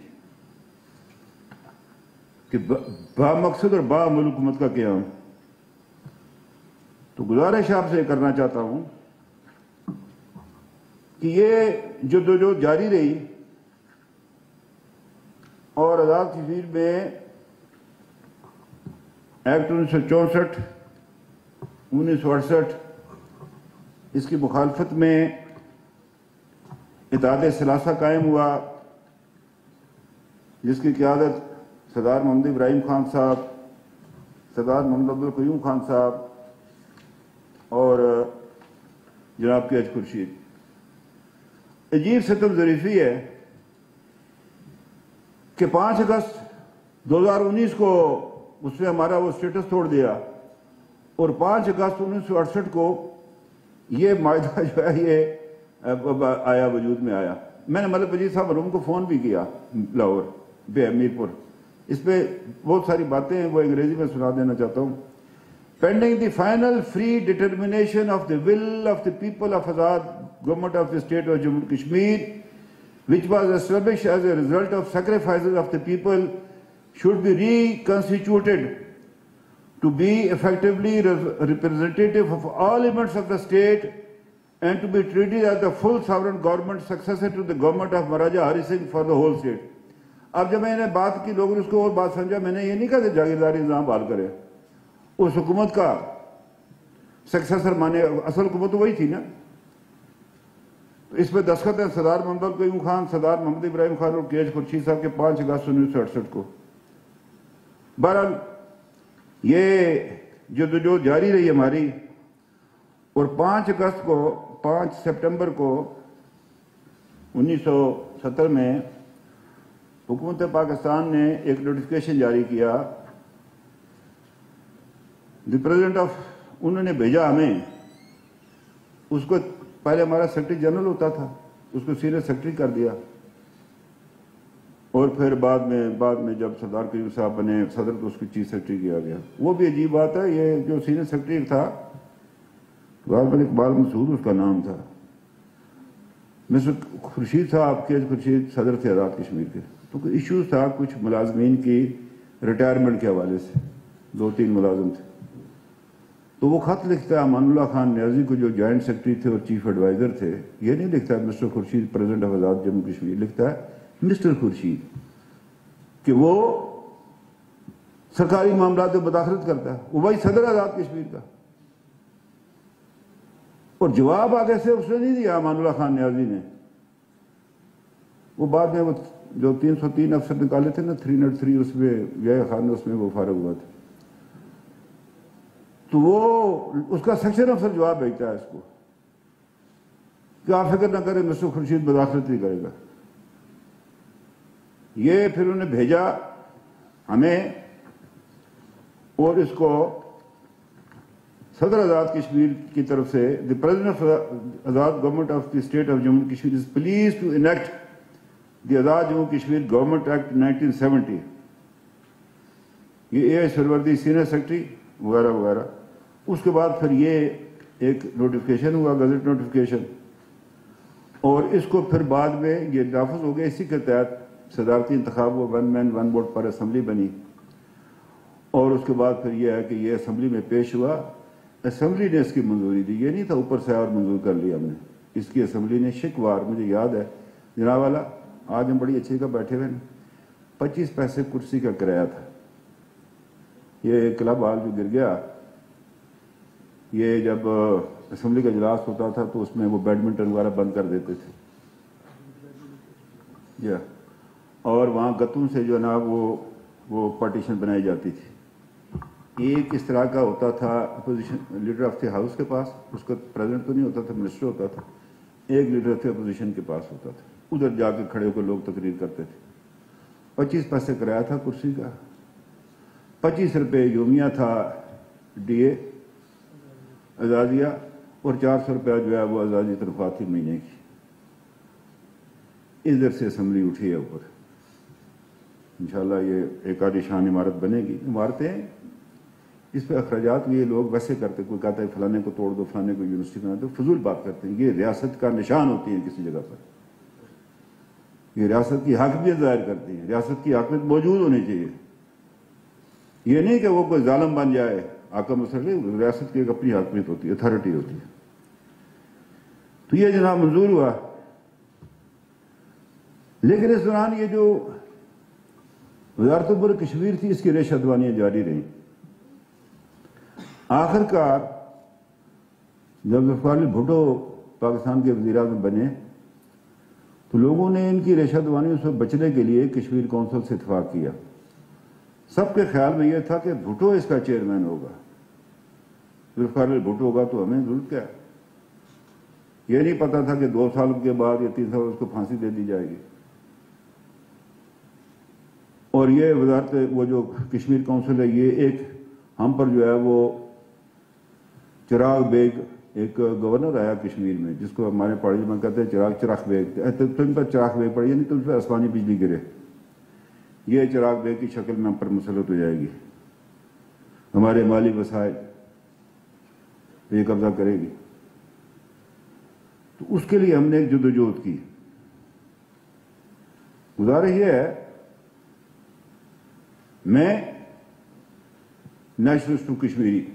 کہ با مقصد اور باعمل حکومت کا قیام۔ تو گزارش آپ سے کرنا چاہتا ہوں کہ یہ جدوجہد جاری رہی، اور آزاد کشمیر میں ایکٹ 1964 1968 اس کی مخالفت میں اتحاد ثلاثہ قائم ہوا، جس کی قیادت सरदार मोहम्मद इब्राहिम खान साहब, सरदार मोहम्मद अब्दुल क़य्यूम खान साहब और जनाब के एच खुर्शीद। अजीब सितम ज़रीफ़ी है कि 5 अगस्त 2019 को उसने हमारा वो स्टेटस तोड़ दिया और 5 अगस्त 1968 को ये मायदा जो है ये आया, वजूद में आया। मैंने मलिक वजीद साहब मरहूम को फ़ोन भी किया लाहौर मीरपुर। इस पे बहुत सारी बातें हैं, वो अंग्रेजी में सुना देना चाहता हूँ। Pending the final free determination of the will of the people of Azad government of the state of Jammu Kashmir which was established as a result of sacrifices of the people should be reconstituted to be effectively representative of all elements of the state and to be treated as the full sovereign government successor to the government of Maharaja Hari Singh for the whole state। अब जब मैंने बात की, लोगों ने उसको और बात समझा। मैंने ये नहीं कहा कि जागीरदारी निज़ाम बहाल करे, उस हुकूमत का सक्सेसर माने, असल हुकूमत तो वही थी ना। तो इस पर दस्तखत है सरदार मोहम्मद क़य्यूम खान, सरदार मोहम्मद इब्राहिम खान और के एच खुर्शीद साहब के 5 अगस्त 1968 को। बहरहाल ये जो जारी रही हमारी, और 5 अगस्त को 5 सितंबर को 1970 में हुकूमत पाकिस्तान ने एक नोटिफिकेशन जारी किया। द प्रेसिडेंट ऑफ, उन्होंने भेजा हमें, उसको पहले हमारा सेक्रेटरी जनरल होता था, उसको सीनियर सेक्रेटरी कर दिया, और फिर बाद में जब सरदार क़य्यूम साहब बने सदर तो उसको चीफ सेक्रेटरी किया गया। वो भी अजीब बात है, ये जो सीनियर सेक्रेटरी था गौरव इकबाल मसूद उसका नाम था, मिस्टर खुर्शीद साहब के खुर्शीद सदर थे आज़ाद कश्मीर के। तो कोई इशूज़ था कुछ मुलाजमीन की रिटायरमेंट के हवाले से, 2-3 मुलाजम थे। तो वो खत लिखता है अमानुल्लाह खान न्याजी को, जो जॉइंट सेक्रेटरी थे और चीफ एडवाइज़र थे। ये नहीं लिखता है mister Khurshid president of Azad Jammu Kashmir, लिखता है मिस्टर खुर्शीद, कि वो सरकारी मामलात में मुदाखलत करता है, वो भाई सदर आज़ाद कश्मीर का। और जवाब आगे से उसने नहीं दिया अमानुल्लाह खान न्याजी ने। वो बाद में वो जो 303 अफसर निकाले थे ना 303, उसमें यह खान उसमें वो फारग हुआ था। तो वो उसका सेक्शन अफसर जवाब भेजता है इसको कि आप फिक्र ना करें, मिस्टर खुर्शीद मुदाखलत नहीं करेगा। ये फिर उन्हें भेजा हमें, और इसको सदर आज़ाद कश्मीर की तरफ से the president of Azad government of the state of Jammu Kashmir is pleased to enact the Azad Jammu Kashmir government act 1970। ये ए सरवर्दी सीनियर सेक्रेटरी वगैरह वगैरह। उसके बाद फिर ये एक नोटिफिकेशन हुआ, गजट नोटिफिकेशन, और इसको फिर बाद में ये नाफिज हो गया। इसी के तहत सदारती इंतखाब हुआ, 1 मैन 1 वोट पर असम्बली बनी। और उसके बाद फिर यह है कि ये असम्बली में पेश हुआ, असम्बली ने इसकी मंजूरी दी। ये नहीं था ऊपर से और मंजूर कर लिया हमने, इसकी असम्बली ने शिकवार, मुझे याद है जनाब वाला, आज हम बड़ी अच्छी का बैठे हुए, 25 पैसे कुर्सी का किराया था। ये क्लब हाल जो गिर गया, ये जब असम्बली का इजलास होता था तो उसमें वो बैडमिंटन वगैरह बंद कर देते थे, या और वहाँ गत्तों से जो है ना वो पार्टीशन बनाई जाती थी। एक इस तरह का होता था opposition leader of the house के पास, उसका प्रेसिडेंट तो नहीं होता था, मिनिस्टर होता था। एक लीडर थे अपोजिशन के पास होता था, उधर जाके खड़े होकर लोग तकरीर करते थे। 25 पैसे किराया था कुर्सी का, 25 रुपये योमिया था DA आज़ादिया, और 400 रुपया जो है वो आज़ादी तनख्वाह थी महीने की। इधर से असम्बली उठी है ऊपर, इंशाल्लाह ये एक आलीशान इमारत बनेगी। इमारतें इस पर अखराजात भी ये लोग वैसे करते, कोई कहता है फलाने को तोड़ दो, फलाने को यूनिवर्सिटी बना दो, फजूल बात करते हैं। ये रियासत का निशान होती है किसी जगह पर, ये रियासत की हाकमियत जाहिर करती है, रियासत की हाकमियत मौजूद होनी चाहिए। ये नहीं कि वो कोई जालिम बन जाए, आका मसले, रियासत की एक अपनी हाकमियत होती है, अथॉरिटी होती है। तो ये जनाब मंजूर हुआ, लेकिन इस दौरान ये जो वज़ारत उम्र कश्मीर थी, इसकी रेशदवानियाँ जारी रहीं। आखिरकार जब ज़ुल्फ़िकार भुट्टो पाकिस्तान के वज़ीर-ए-आज़म बने तो लोगों ने इनकी रेशदवानियों से बचने के लिए कश्मीर कौंसिल से इत्तेफाक किया سب کے خیال میں یہ تھا کہ بھٹو اس کا چیئرمین ہوگا، ذوالفقار بھٹو ہوگا تو ہمیں ضرورت کیا ہے۔ یہ نہیں پتا تھا کہ 2 سال کے بعد یا 3 سال اس کو پھانسی دے دی جائے گی۔ اور یہ وزارت وہ جو کشمیر کونسل ہے، یہ ایک ہم پر جو ہے وہ چراغ بیگ ایک گورنر آیا کشمیر میں، جس کو ہمارے پہاڑی میں کہتے ہیں چراغ بیگ، تم پر چراغ بیگ پڑی، یعنی تم پہ آسمانی بجلی گرے۔ یہ چراغ بیگ کی شکل میں ہم پر مسلط ہو جائے گی، ہمارے مالی وسائل پہ یہ قبضہ کرے گی۔ تو اس کے لیے ہم نے ایک جدوجہد کی۔ گزارش یہ ہے، میں نیشنلسٹ ہوں، کشمیری،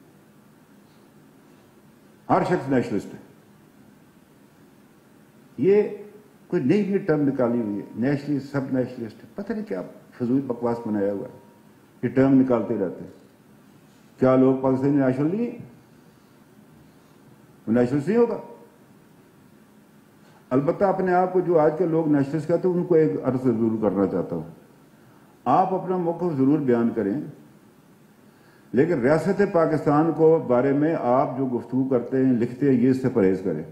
ہر شخص نیشنلسٹ ہے۔ یہ کوئی نئی ٹرم نکالی ہوئی ہے، نیشنلسٹ، سب نیشنلسٹ، پتہ نہیں کیا فضول بکواس بنایا ہوا ہے، یہ ٹرم نکالتے رہتے ہیں۔ کیا لوگ پاکستانی نیشنل نہیں ہیں؟ وہ نیشنلسٹ نہیں ہوگا؟ البتہ اپنے آپ کو جو آج کے لوگ نیشنلسٹ کہتے ہیں ان کو ایک عرض ضرور کرنا چاہتا ہوں، آپ اپنا موقف ضرور بیان کریں، لیکن ریاست پاکستان کو بارے میں آپ جو گفتگو کرتے ہیں، لکھتے ہیں، یہ اس سے پرہیز کریں۔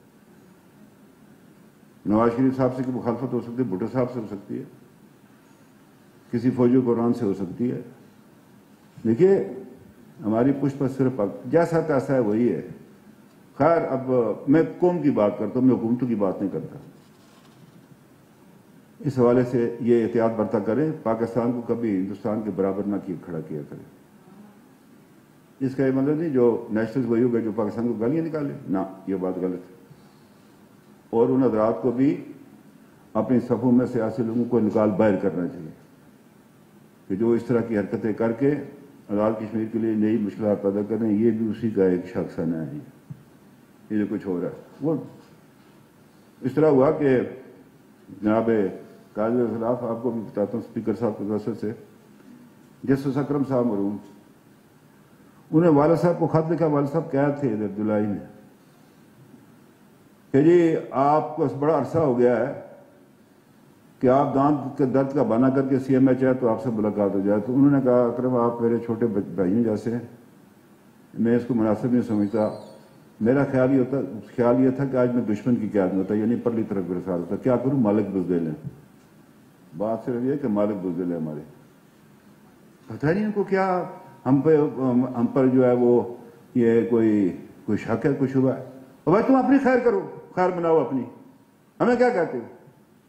نواز شریف صاحب سے کی مخالفت ہو سکتی ہے، بھٹو صاحب سے ہو سکتی ہے، کسی فوجی قرآن سے ہو سکتی ہے۔ دیکھیے ہماری پشت پر صرف جیسا تیسا ہے وہی ہے۔ خیر، اب میں قوم کی بات کرتا ہوں، میں حکومتوں کی بات نہیں کرتا۔ اس حوالے سے یہ احتیاط برتا کریں، پاکستان کو کبھی ہندوستان کے برابر نہ کھڑا کیا کریں۔ اس کا یہ مطلب نہیں جو نیشنلز وہی ہوگا جو پاکستان کو گالیاں نکالے، نہ، یہ بات غلط ہے۔ اور ان حضرات کو بھی اپنی صفوں میں سیاسی لوگوں کو نکال باہر کرنا چاہیے کہ جو اس طرح کی حرکتیں کر کے آزاد کشمیر کے لیے نئی مشکلات پیدا کریں، یہ بھی اسی کا ایک شاخسانہ ہے۔ یہ جو کچھ ہو رہا ہے وہ اس طرح ہوا کہ جناب قاضی کے خلاف، آپ کو بھی بتاتا ہوں اسپیکر صاحب کی وسط سے، جسٹس اکرم صاحب مرحوم، انہیں والد صاحب کو خط لکھا، والد صاحب قید تھے عبداللہ میں، کہ جی آپ کو بڑا عرصہ ہو گیا ہے کہ آپ دانت کے درد کا بہانہ کر کے سی ایم ایچ آئے تو آپ سے ملاقات ہو جائے۔ تو انہوں نے کہا اکرم آپ میرے چھوٹے بھائیوں جیسے ہیں، میں اس کو مناسب نہیں سمجھتا، میرا خیال یہ تھا کہ آج میں دشمن کی قیادت میں ہوتا، یعنی پرلی طرف گرفتار ہوتا، کیا کروں، مالک بزدل ہیں۔ بات صرف یہ کہ مالک بزدل ہے ہمارے، پتہ نہیں ان کو کیا ہم پر جو ہے وہ یہ کوئی شک ہے، کوئی شبہ ہے۔ اور بھائی تم اپنی خیر کرو، خیر بناؤ اپنی، ہمیں کیا کہتے ہو؟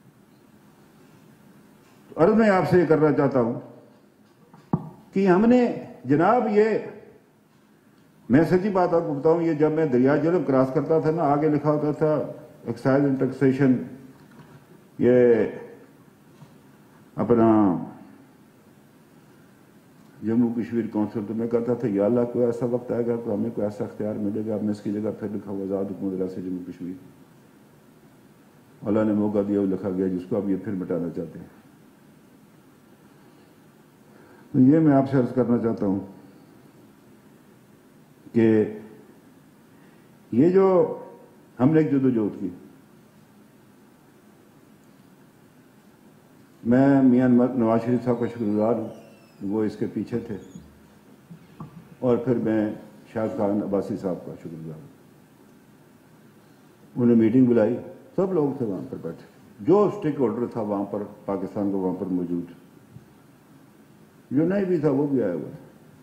تو عرض میں آپ سے یہ کرنا چاہتا ہوں کہ ہم نے جناب یہ، میں سچی بات آپ کو بتاؤں، یہ جب میں دریائے جہلم کراس کرتا تھا نا، آگے لکھا ہوتا تھا ایکسائز اینڈ ٹیکسیشن، یہ اپنا جموں کشمیر کونسل، تو میں کہتا تھا یا اللہ کوئی ایسا وقت آئے گا تو ہمیں کوئی ایسا اختیار ملے گا، میں اس کی جگہ پھر لکھا ہوا آزاد حکومت ریاست جموں کشمیر، اللہ نے موقع دیا وہ لکھا گیا، جس کو اب یہ پھر مٹانا چاہتے ہیں۔ تو یہ میں آپ سے عرض کرنا چاہتا ہوں کہ یہ جو ہم نے ایک جدوجہد کی، میں میاں نواز شریف صاحب کا شکر گزار ہوں، وہ اس کے پیچھے تھے، اور پھر میں شاہد خان عباسی صاحب کا شکر گزار ہوں۔ انہوں نے میٹنگ بلائی، سب لوگ تھے وہاں پر بیٹھے، جو اسٹیک ہولڈر تھا وہاں پر پاکستان کو وہاں پر موجود، جو نہیں بھی تھا وہ بھی آیا ہوا تھا۔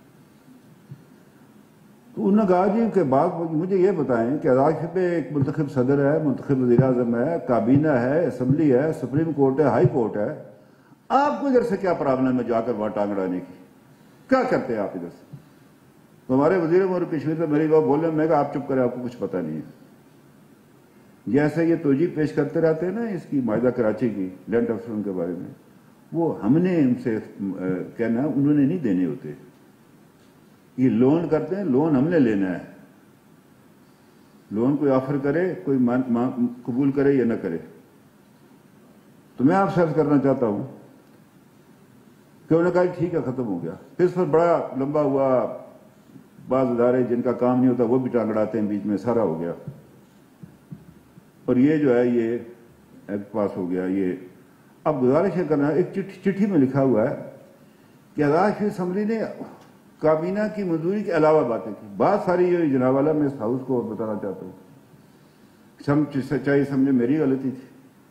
تو انہوں نے کہا جی کہ بات مجھے یہ بتائیں کہ عراق پہ ایک منتخب صدر ہے، منتخب وزیر اعظم ہے، کابینہ ہے، اسمبلی ہے، سپریم کورٹ ہے، ہائی کورٹ ہے، آپ کو ادھر سے کیا پرابلم ہے جا کر وہاں ٹانگ اڑانے کی؟ کیا کرتے ہیں آپ ادھر سے؟ تو ہمارے وزیر امور کشمیر سے میری بات بولے، میں کہا آپ چپ کریں، آپ کو کچھ پتہ نہیں ہے۔ جیسے یہ توجیہ پیش کرتے رہتے ہیں نا اس کی معاہدہ کراچی کی لینڈ افسروں کے بارے میں، وہ ہم نے ان سے کہنا انہوں نے نہیں دینے ہوتے، یہ لون کرتے ہیں، لون ہم نے لینا ہے، لون کوئی آفر کرے، کوئی قبول کرے یا نہ کرے۔ تو میں آپ سے عرض کرنا چاہتا ہوں کہ انہوں نے کہا ٹھیک ہے ختم ہو گیا، پھر اس پر بڑا لمبا ہوا، بعض ادارے جن کا کام نہیں ہوتا وہ بھی ٹانگ اڑاتے ہیں، بیچ میں سارا ہو گیا، اور یہ جو ہے یہ ایکٹ پاس ہو گیا۔ یہ اب گزارش ہے کرنا، ایک چٹھی میں لکھا ہوا ہے کہ آزاد کشمیر اسمبلی نے کابینہ کی منظوری کے علاوہ باتیں کی. بات ساری یہ جناب والا میں اس ہاؤس کو بتانا چاہتا ہوں. سچائی سمجھے میری غلطی تھی.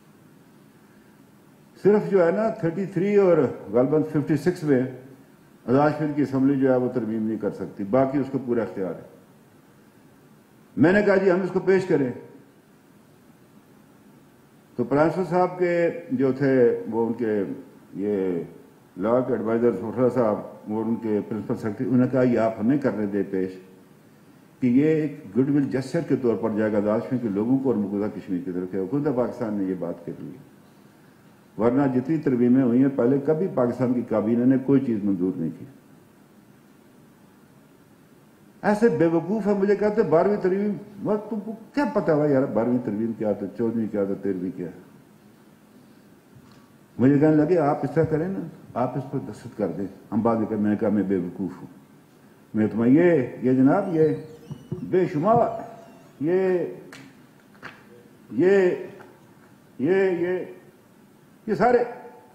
صرف جو ہے نا 33 اور غالباً 56 میں آزاد کشمیر کی اسمبلی جو ہے وہ ترمیم نہیں کر سکتی، باقی اس کو پورا اختیار ہے. میں نے کہا جی ہم اس کو پیش کریں. تو پرائم منسٹر صاحب کے جو تھے وہ ان کے یہ لا کے ایڈوائزر سوٹرا صاحب اور ان کے پرنسپل سیکرٹری، انہوں نے کہا یہ آپ ہمیں کرنے دیں پیش کہ یہ ایک گڈ ول جسچر کے طور پر جائے گا آزاد کشمیر کے لوگوں کو اور مقبوضہ کشمیر کی طرف. حکومت پاکستان نے یہ بات کر لی، ورنہ جتنی ترمیمیں ہوئی ہیں پہلے کبھی پاکستان کی کابینہ نے کوئی چیز منظور نہیں کی. ایسے بے وقوف ہے، مجھے کہتے 12ویں ترمیم، تم کو کیا پتا ہوا یار 12ویں ترمیم کیا تھا، 14ویں کیا تھا، 13ویں کیا. مجھے کہنے لگے آپ اس طرح کریں نا، آپ اس پر دستخط کر دیں. ہم بعد میں میں نے کہا میں بے وقوف ہوں. میں تمہیں یہ جناب یہ بے شمار یہ سارے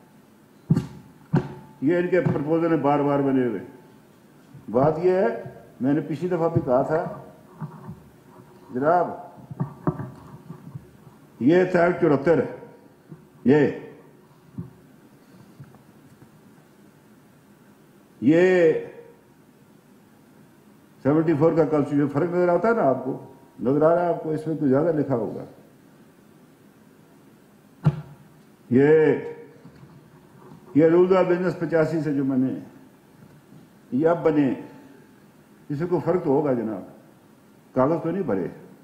یہ ان کے پرپوزل ہیں بار بار بنے ہوئے. بات یہ ہے، میں نے پچھلی دفعہ بھی کہا تھا جناب یہ تھا 74 یہ 74 کا کانسٹیٹیوشن فرق نظر آتا ہے نا آپ کو، نظر آ رہا ہے آپ کو، اس میں کچھ زیادہ لکھا ہوگا. یہ رولز آف بزنس 85 سے جو میں نے یہ اب بنے، اس میں کوئی فرق تو ہوگا جناب، کاغذ تو نہیں بھرے.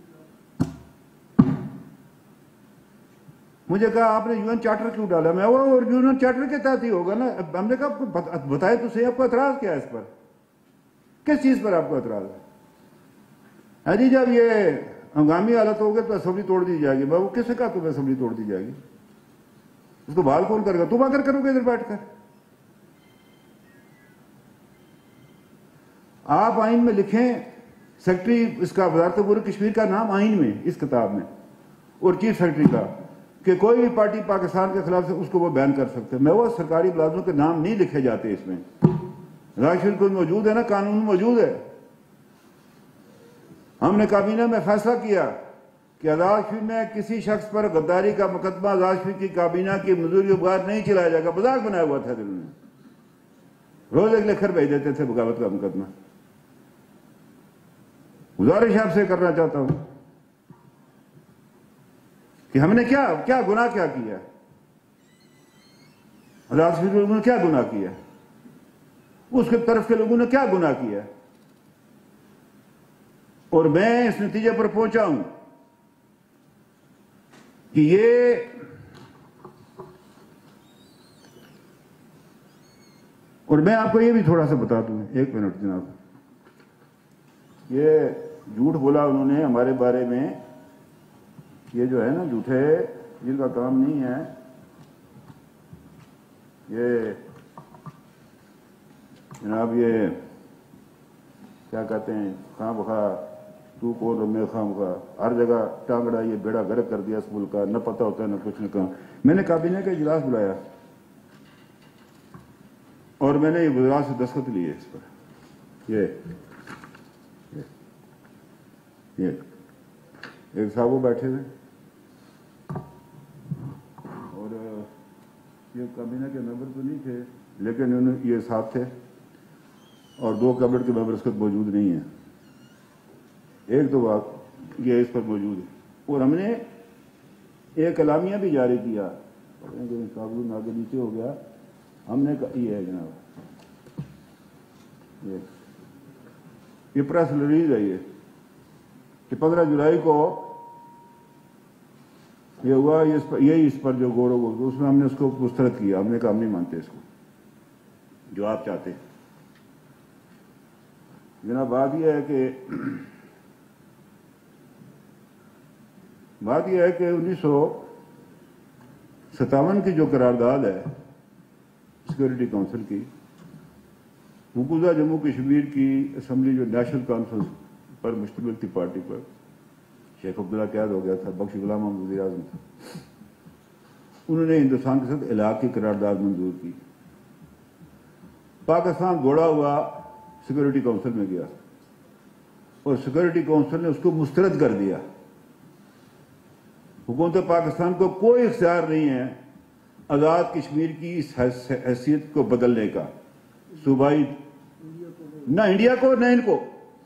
مجھے کہا آپ نے یون چارٹر کیوں ڈالا؟ میں اور یون چارٹر کے تحت ہی ہوگا نا. ہم نے کہا بتائے تو صحیح آپ کو اعتراض کیا ہے اس پر، کس چیز پر آپ کو اعتراض ہے؟ جی جب یہ ہنگامی حالت ہوگی تو اسمبلی توڑ دی جائے گی. وہ کس نے کہا تمہیں اسمبلی توڑ دی جائے گی؟ اس کو بحال کون کرے گا؟ تم آ کر کرو گے ادھر بیٹھ کر. آپ آئین میں لکھیں سیکرٹری اس کا وزارت امور کشمیر کا نام آئین میں اس کتاب میں، اور چیف سیکرٹری کا، کہ کوئی بھی پارٹی پاکستان کے خلاف سے اس کو وہ بیان کر سکتے. میں وہ سرکاری ملازموں کے نام نہیں لکھے جاتے اس میں. آزاد کشمیر کو موجود ہے نا، قانون موجود ہے. ہم نے کابینہ میں فیصلہ کیا کہ آزاد کشمیر میں کسی شخص پر غداری کا مقدمہ آزاد کشمیر کی کابینہ کی منظوری کے بغیر نہیں چلایا جائے گا. مذاق بنایا ہوا تھا دل میں، روز ایک لکھ کر بھیج دیتے تھے بغاوت کا مقدمہ. گزارش آپ سے کرنا چاہتا ہوں کہ ہم نے کیا گناہ کیا کیا، آزاد کشمیر کے لوگوں نے کیا گناہ کیا، اس کے طرف کے لوگوں نے کیا گناہ کیا. اور میں اس نتیجے پر پہنچا ہوں کہ یہ اور میں آپ کو یہ بھی تھوڑا سا بتا دوں، 1 منٹ جناب. یہ جھوٹ بولا انہوں نے ہمارے بارے میں، یہ جو ہے نا جھوٹے جن کا کام نہیں ہے، یہ جناب یہ کیا کہتے ہیں خواہ بخواہ تو کون اور میں خواہ بخواہ، ہر جگہ ٹانگڑا یہ بیڑا گرک کر دیا اس ملک کا، نہ پتہ ہوتا ہے نہ کچھ نہ کہا. میں نے کابینہ کا اجلاس بلایا اور میں نے یہ وزارت سے دستخط لیے اس پر. یہ ایک صاحب وہ بیٹھے ہوئے اور یہ کابینہ کے ممبر تو نہیں تھے لیکن یہ ساتھ تھے، اور 2 کیبنٹ کے ممبر اس وقت موجود نہیں ہیں. ایک تو بات یہ اس پر موجود ہے. اور ہم نے ایک اعلامیہ بھی جاری کیا، قابل آگے نیچے ہو گیا. ہم نے یہ ہے جناب یہ پریس ریلیز ہے یہ کہ 15 جولائی کو یہ ہوا، یہی اس پر جو غور و اس میں ہم نے اس کو مسترد کیا. ہم نے کہا ہم نہیں مانتے اس کو جو آپ چاہتے ہیں. جناب بات یہ ہے کہ 1957 کی جو قرارداد ہے سیکورٹی کونسل کی، مقبوضہ جموں کشمیر کی اسمبلی جو نیشنل کانفرنس پر مشتمل تھی پارٹی پر، شیخ عبداللہ قید ہو گیا تھا، بخش غلام محمد وزیر اعظم تھا، انہوں نے ہندوستان کے ساتھ علاقے کی قرارداد منظور کی. पाकिस्तान दौड़ा हुआ सिक्योरिटी काउंसिल में गया और सिक्योरिटी काउंसिल ने उसको मुस्तरद कर दिया। हुकूमत पाकिस्तान को कोई इख्तियार नहीं है आज़ाद कश्मीर की इस हैसियत को बदलने का, सूबाई ना इंडिया को ना इनको,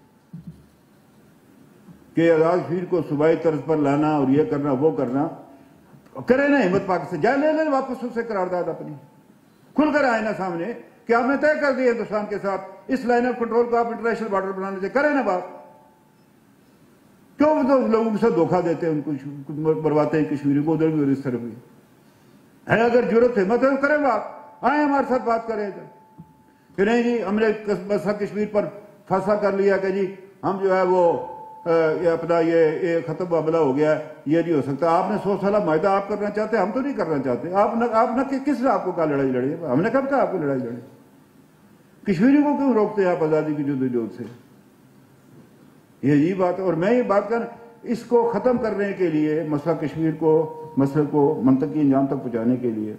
कि आज़ाद कश्मीर को सूबाई तर्ज पर लाना और ये करना वो करना। करे ना हिम्मत पाकिस्तान, जाए ले ले वापस उससे करारदाद अपनी, खुलकर आए ना सामने कि आपने तय कर दिया हिंदुस्तान के साथ इस लाइन ऑफ कंट्रोल को आप इंटरनेशनल बॉर्डर बनाने से, करे ना बात। क्यों तो लोगों के साथ धोखा देते हैं, उनको बर्बादते हैं कश्मीरी को, उधर भी और इस तरफ भी है। अगर जरूरत है मतलब करें बात, आए हमारे साथ बात करें कि नहीं जी हमने मसला कश्मीर पर फैसला कर लिया कि जी हम जो है वो ये अपना ये खत्म मामला हो गया, ये नहीं हो सकता। आपने 100 साल मायदा आप करना चाहते, हम तो नहीं करना चाहते। आप न किस ने आपको कहा लड़ाई लड़ी? हमने कब कहा आपको लड़ाई लड़ी? कश्मीरी को क्यों रोकते हैं आप आज़ादी की जदोजहद से? यही बात है। और मैं ये बात कर, इसको ख़त्म करने के लिए, मसला कश्मीर को मसले को मंतकी अंजाम तक पहुँचाने के लिए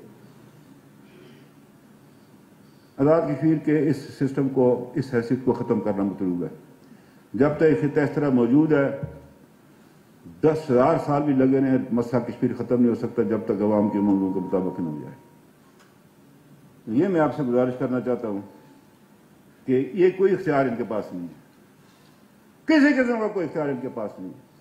आज़ाद कश्मीर के इस सिस्टम को, इस हैसियत को ख़त्म करना मतलूब है। जब तक खिता इस तरह मौजूद है, 10,000 साल भी लगे रहे, मसला कश्मीर ख़त्म नहीं हो सकता जब तक अवाम के मांगों के मुताबिक न हो जाए। ये मैं आपसे गुजारिश करना चाहता हूँ कि ये कोई इख्तियार इनके पास नहीं है, किसी किस्म का कोई इख्तियार इनके पास नहीं है।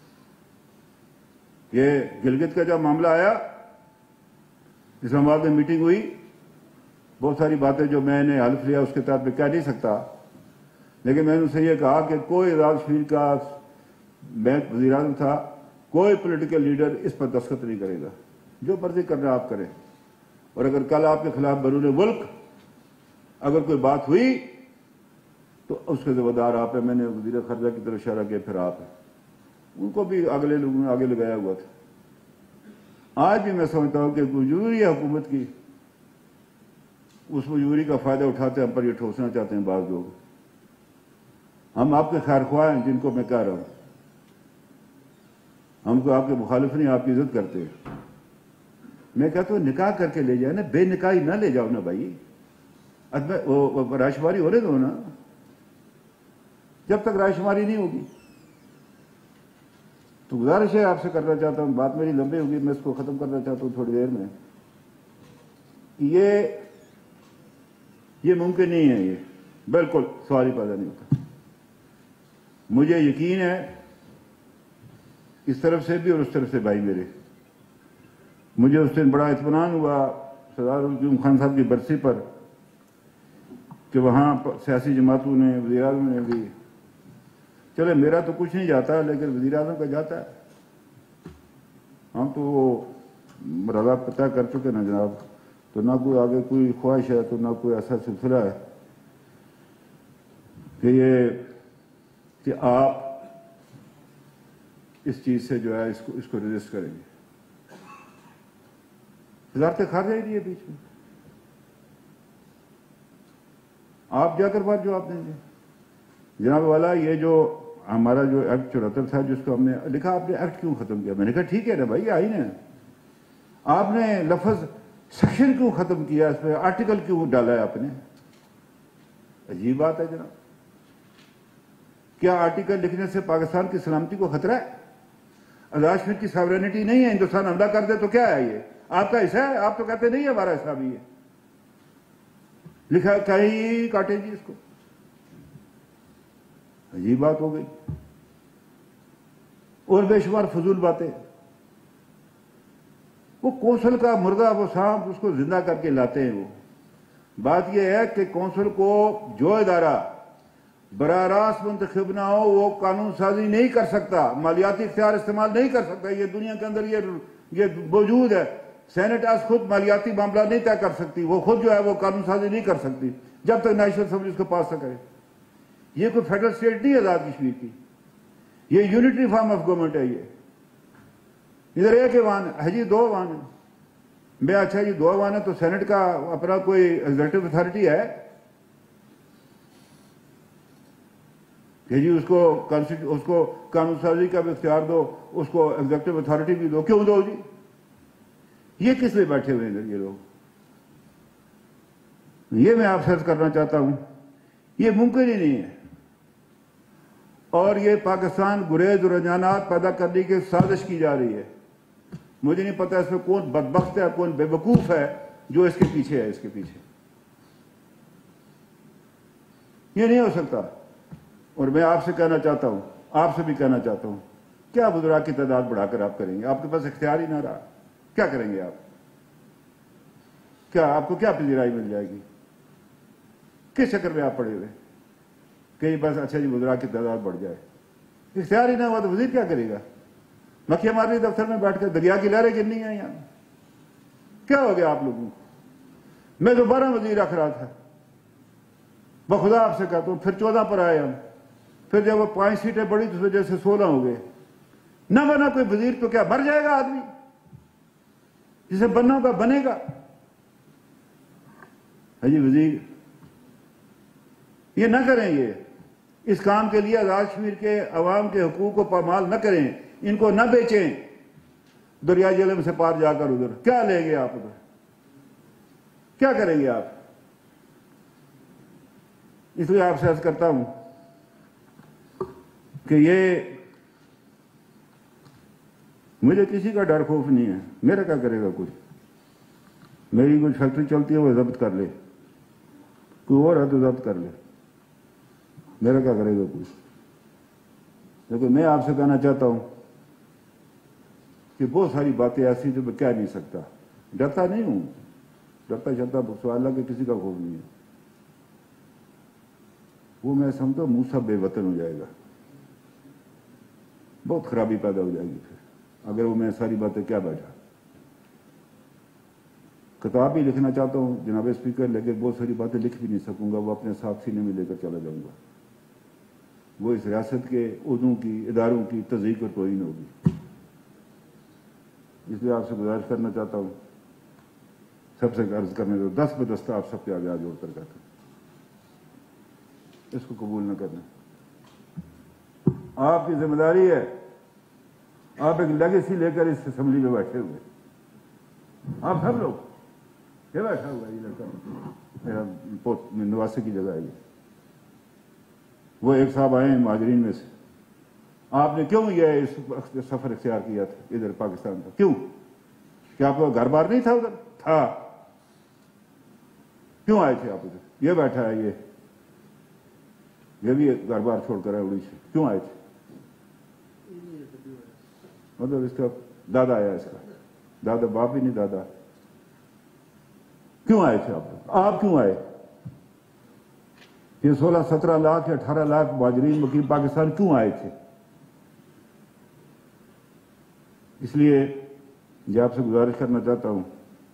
ये गिलगित का जब मामला आया, इस्लामाबाद में मीटिंग हुई, बहुत सारी बातें जो मैंने हल्फ लिया उसके तहत मैं कह नहीं सकता, लेकिन मैंने उनसे यह कहा कि कोई आज़ाद कश्मीर का, मैं वज़ीर आज़म था, कोई पॉलिटिकल लीडर इस पर दस्तखत नहीं करेगा, जो मर्जी करना आप करें। और अगर कल आपके खिलाफ बैरून मुल्क अगर कोई बात हुई तो उसके ज़िम्मेदार आप है। मैंने वज़ीर ख़ारजा की तरफ इशारा किया, फिर आप है। उनको भी अगले लोगों ने आगे लगाया हुआ था। आज भी मैं समझता हूँ कि मजबूरी है हुकूमत की, उस मजबूरी का फ़ायदा उठाते हम पर ये ठोसना चाहते हैं बाज़ लोग। हम आपके खैर ख्वाह हैं, जिनको मैं कह रहा हूं, हमको आपके मुखालिफ नहीं, आपकी इज्जत करते हैं। मैं कहता हूं निकाह करके ले जाए ना, बेनिकाही ना ले जाओ ना भाई, वो रायशुमारी होने दो ना। जब तक रायशुमारी नहीं होगी तो गुजारिश है आपसे करना चाहता हूं, बात मेरी लंबी होगी, मैं इसको खत्म करना चाहता हूं थोड़ी देर में। ये मुमकिन नहीं है, ये बिल्कुल सवाल ही पैदा नहीं होता। मुझे यकीन है इस तरफ से भी और उस तरफ से भाई मेरे, मुझे उस दिन बड़ा इत्मीनान हुआ सरदार उल खान साहब की बरसी पर कि वहाँ सियासी जमातों ने, वज़ीर आज़म ने भी, चले मेरा तो कुछ नहीं जाता लेकिन वज़ीर आज़म का जाता है। हम तो वो रज़ा पता कर चुके ना जनाब, तो ना कोई आगे कोई ख्वाहिश है, तो ना कोई ऐसा सिलसिला है कि आप इस चीज से जो है इसको रेजिस्ट करेंगे। वज़ारत ख़ारजा ही नहीं है बीच में, आप जाकर बात जवाब देंगे। जनाब वाला, ये जो हमारा जो एक्ट 74 था जिसको हमने लिखा, आपने एक्ट क्यों खत्म किया? मैंने कहा ठीक है ना भाई, आईन है, आपने लफ्ज सेक्शन क्यों खत्म किया, इस पर आर्टिकल क्यों डाला है आपने? अजीब बात है जनाब। क्या आर्टिकल लिखने से पाकिस्तान की सलामती को खतरा है? आज़ाद कश्मीर की सॉवरेनिटी नहीं है, हिंदुस्तान हमला कर दे तो क्या है? ये आपका हिस्सा है? आप तो कहते नहीं है हमारा हिस्सा भी है। लिखा कहीं काटे जी इसको, अजीब बात हो गई। और बेशुमार फजूल बातें। वो कौंसल का मुर्दा, वो सांप, उसको जिंदा करके लाते हैं। वो बात यह है कि कौंसल को जो इदारा बराह रास्त मुंतखब ना हो वो कानून साजी नहीं कर सकता, मालियाती इख्तियार इस्तेमाल नहीं कर सकता। ये दुनिया के अंदर ये मौजूद है। सेनेट आज खुद मालियाती मामला नहीं तय कर सकती, वो खुद जो है वो कानून साजी नहीं कर सकती जब तक नेशनल असेंबली उसको पास न करे। ये कोई फेडरल स्टेट नहीं है आज़ाद कश्मीर की, ये यूनिटरी फॉर्म ऑफ गवर्नमेंट है। ये इधर एक ईवान है जी, 2 ईवान है। मैं अच्छा जी 2 ईवान है तो सेनेट का अपना कोई एग्जीक्यूटिव अथॉरिटी है कि जी उसको कानून साजी का भी इख्तियार दो, उसको एग्जीक्यूटिव अथॉरिटी भी दो। क्यों दो जी? ये किस लिए बैठे हुए हैं ये लोग? یہ میں آپ سے عرض کرنا چاہتا ہوں، یہ ممکن ہی نہیں ہے، اور یہ پاکستان گریز و رجحانات پیدا کرنے کی سازش کی جا رہی ہے۔ مجھے نہیں پتا اس میں کون بدبخت ہے، کون بے وقوف ہے جو اس کے پیچھے ہے۔ اس کے پیچھے یہ نہیں ہو سکتا۔ اور میں آپ سے کہنا چاہتا ہوں، آپ سے بھی کہنا چاہتا ہوں، کیا وزراء کی تعداد بڑھا کر آپ کریں گے؟ آپ کے پاس اختیار ہی نہ رہا، کیا کریں گے آپ؟ کیا آپ کو کیا پذیرائی مل جائے گی؟ کس چکر میں آپ پڑے ہوئے کہ بس اچھا جی وزراء کی تعداد بڑھ جائے؟ اختیار ہی نہ ہوا تو وزیر کیا کرے گا؟ مکھیاں مار رہی دفتر میں بیٹھ کر، دریا کی لہریں گرنی ہیں یہاں۔ کیا ہو گیا آپ لوگوں کو؟ میں تو 12 وزیر رکھ رہا تھا، بخدا آپ سے کہتا ہوں، پھر 14 پر آئے ہم، پھر جب وہ 5 سیٹیں بڑی تو اس وجہ سے 16 ہو گئے۔ نہ بنا کوئی وزیر تو کیا مر جائے گا آدمی؟ جسے بننا ہوگا بنے گا۔ جی وزیر یہ نہ کریں، یہ اس کام کے لیے آزاد کشمیر کے عوام کے حقوق کو پامال نہ کریں، ان کو نہ بیچیں دریائے جہلم سے پار جا کر۔ ادھر کیا لیں گے آپ؟ ادھر کیا کریں گے آپ؟ اس لیے آپ سے عرض کرتا ہوں کہ یہ مجھے کسی کا ڈر خوف نہیں ہے۔ میرا کیا کرے گا کوئی؟ میری کوئی فیکٹری چلتی ہے وہ ضبط کر لے، کوئی اور ہے تو ضبط کر لے، میرا کیا کرے گا کوئی؟ لیکن میں آپ سے کہنا چاہتا ہوں کہ بہت ساری باتیں ایسی جو میں کہہ نہیں سکتا۔ ڈرتا نہیں ہوں، ڈرتا چلتا سوال اللہ کہ کسی کا خوف نہیں ہے۔ وہ میں سمجھتا ہوں موسیٰ بے وطن ہو جائے گا، بہت خرابی پیدا ہو جائے گی پھر اگر وہ میں ساری باتیں کیا بیٹھا۔ کتاب بھی لکھنا چاہتا ہوں جناب اسپیکر، لیکن بہت ساری باتیں لکھ بھی نہیں سکوں گا، وہ اپنے ساتھ سینے میں لے کر چلا جاؤں گا۔ وہ اس ریاست کے عہدوں کی، اداروں کی تضییق اور توہین ہوگی۔ اس لیے آپ سے گزارش کرنا چاہتا ہوں، سب سے عرض کرنے دو، دست بدستہ آپ سب کے آگے آج جوڑ کر کہتا ہوں، اس کو قبول نہ کرنا۔ آپ کی ذمہ داری ہے، آپ ایک لیگیسی لے کر اس اسمبلی میں بیٹھے ہوئے، آپ سب لوگ، یہ بیٹھا ہوا ہے یہ لڑکا، میرا نواسے کی جگہ ہے یہ، وہ ایک صاحب آئے ہیں مہاجرین میں سے۔ آپ نے کیوں یہ سفر اختیار کیا تھا ادھر پاکستان کا؟ کیوں؟ کیا آپ کا گھر بار نہیں تھا ادھر؟ تھا۔ کیوں آئے تھے آپ ادھر؟ یہ بیٹھا ہے یہ بھی گھر بار چھوڑ کر آئے اڑیسہ، کیوں آئے تھے؟ مطلب اس کا دادا آیا، اس کا دادا، باپ بھی نہیں دادا۔ کیوں آئے تھے آپ کیوں آئے؟ یہ 16-17 لاکھ یا 18 لاکھ مہاجرین مقیم پاکستان کیوں آئے تھے؟ اس لیے یہ آپ سے گزارش کرنا چاہتا ہوں،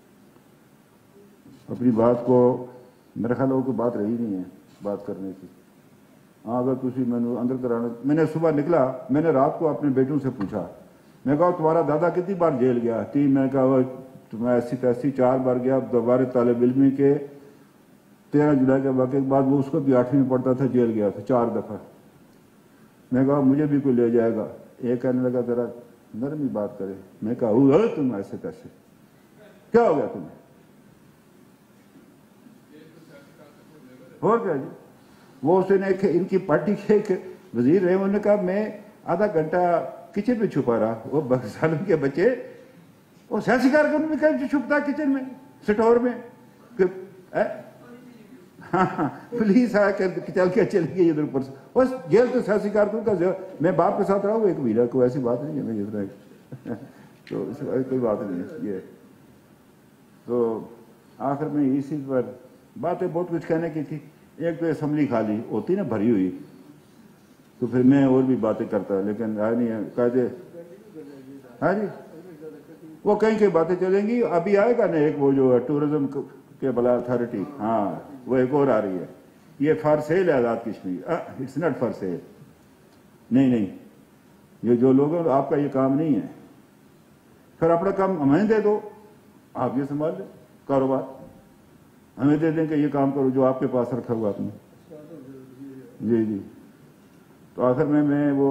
اپنی بات کو، میرے خیال ہے کوئی بات رہی نہیں ہے بات کرنے کی۔ ہاں اگر کسی میں نے اندر کرانا، میں نے صبح نکلا، میں نے رات کو اپنے بیٹوں سے پوچھا، میں کہا تمہارا دادا کتنی بار جیل گیا؟ 3۔ میں کہا تمہیں ایسی تیسی 4 بار گیا، دوبارہ طالب علمی کے 13 جولائی کے واقعے کے بعد وہ اس کو بھی 8ویں میں پڑھتا تھا، جیل گیا تھا 4 دفعہ۔ میں کہا مجھے بھی کوئی لے جائے گا؟ ایک کہنے لگا ذرا نرمی بات کرے۔ میں کہا تم ایسے کیسے، کیا ہو گیا تمہیں؟ اور کیا جی؟ وہ اس نے ان کی پارٹی کے ایک وزیر رہے، انہوں نے کہا میں آدھا گھنٹہ کچن میں چھپا رہا۔ وہ سالم کے بچے، وہ سیاسی کارکن میں کہیں چھپتا کچن میں، سٹور میں، ہاں پولیس آ کر چل کے چلی گئی ادھر اوپر سے۔ بس جیل تو سیاسی کارکن کا، میں باپ کے ساتھ رہا ہوں ایک مہینہ، کوئی ایسی بات نہیں ہے، میں اتنا تو اس کوئی بات نہیں ہے یہ۔ تو آخر میں اسی پر باتیں بہت کچھ کہنے کی تھی۔ ایک تو اسمبلی خالی ہوتی نا بھری ہوئی، تو پھر میں اور بھی باتیں کرتا، لیکن آیا نہیں ہے قاعدے۔ ہاں جی، وہ کہیں کہیں باتیں چلیں گی۔ ابھی آئے گا نا ایک وہ جو ٹورزم کے بلا اتھارٹی، ہاں وہ ایک اور آ رہی ہے، یہ فار سیل ہے Azad Kashmir, it's not for sale. نہیں، یہ جو لوگ ہیں آپ کا یہ کام نہیں ہے، پھر اپنا کام ہمیں دے دو، آپ یہ سنبھال لیں کاروبار، ہمیں دے دیں کہ یہ کام کرو جو آپ کے پاس رکھا ہوا آپ نے۔ جی تو آخر میں وہ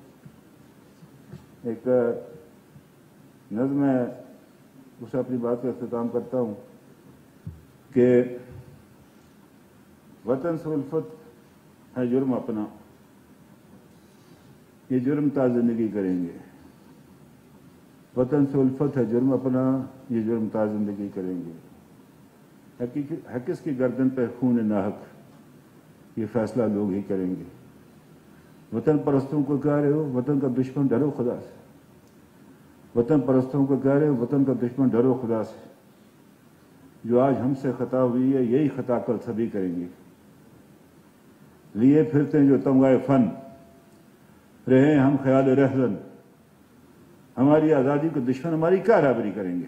ایک نظم ہے، اسے اپنی بات کا اختتام کرتا ہوں کہ वतन से उल्फत है जुर्म अपना, ये जुर्म ता जिंदगी करेंगे। वतन से उल्फत है जुर्म अपना, ये जुर्म ता जिंदगी करेंगे। है किसकी गर्दन पे खून नाहक, ये फैसला लोग ही करेंगे। वतन परस्तों को कह रहे हो वतन का दुश्मन डरो खुदा से, वतन परस्तों को कह रहे हो वतन का दुश्मन डरो खुदा से। जो आज हमसे खता हुई है यही खता कल सभी करेंगे। लिए फिरते हैं जो तमगाए फन, रहे हम ख्याल रहजन, हमारी आज़ादी को दुश्मन हमारी क्या राबरी करेंगे।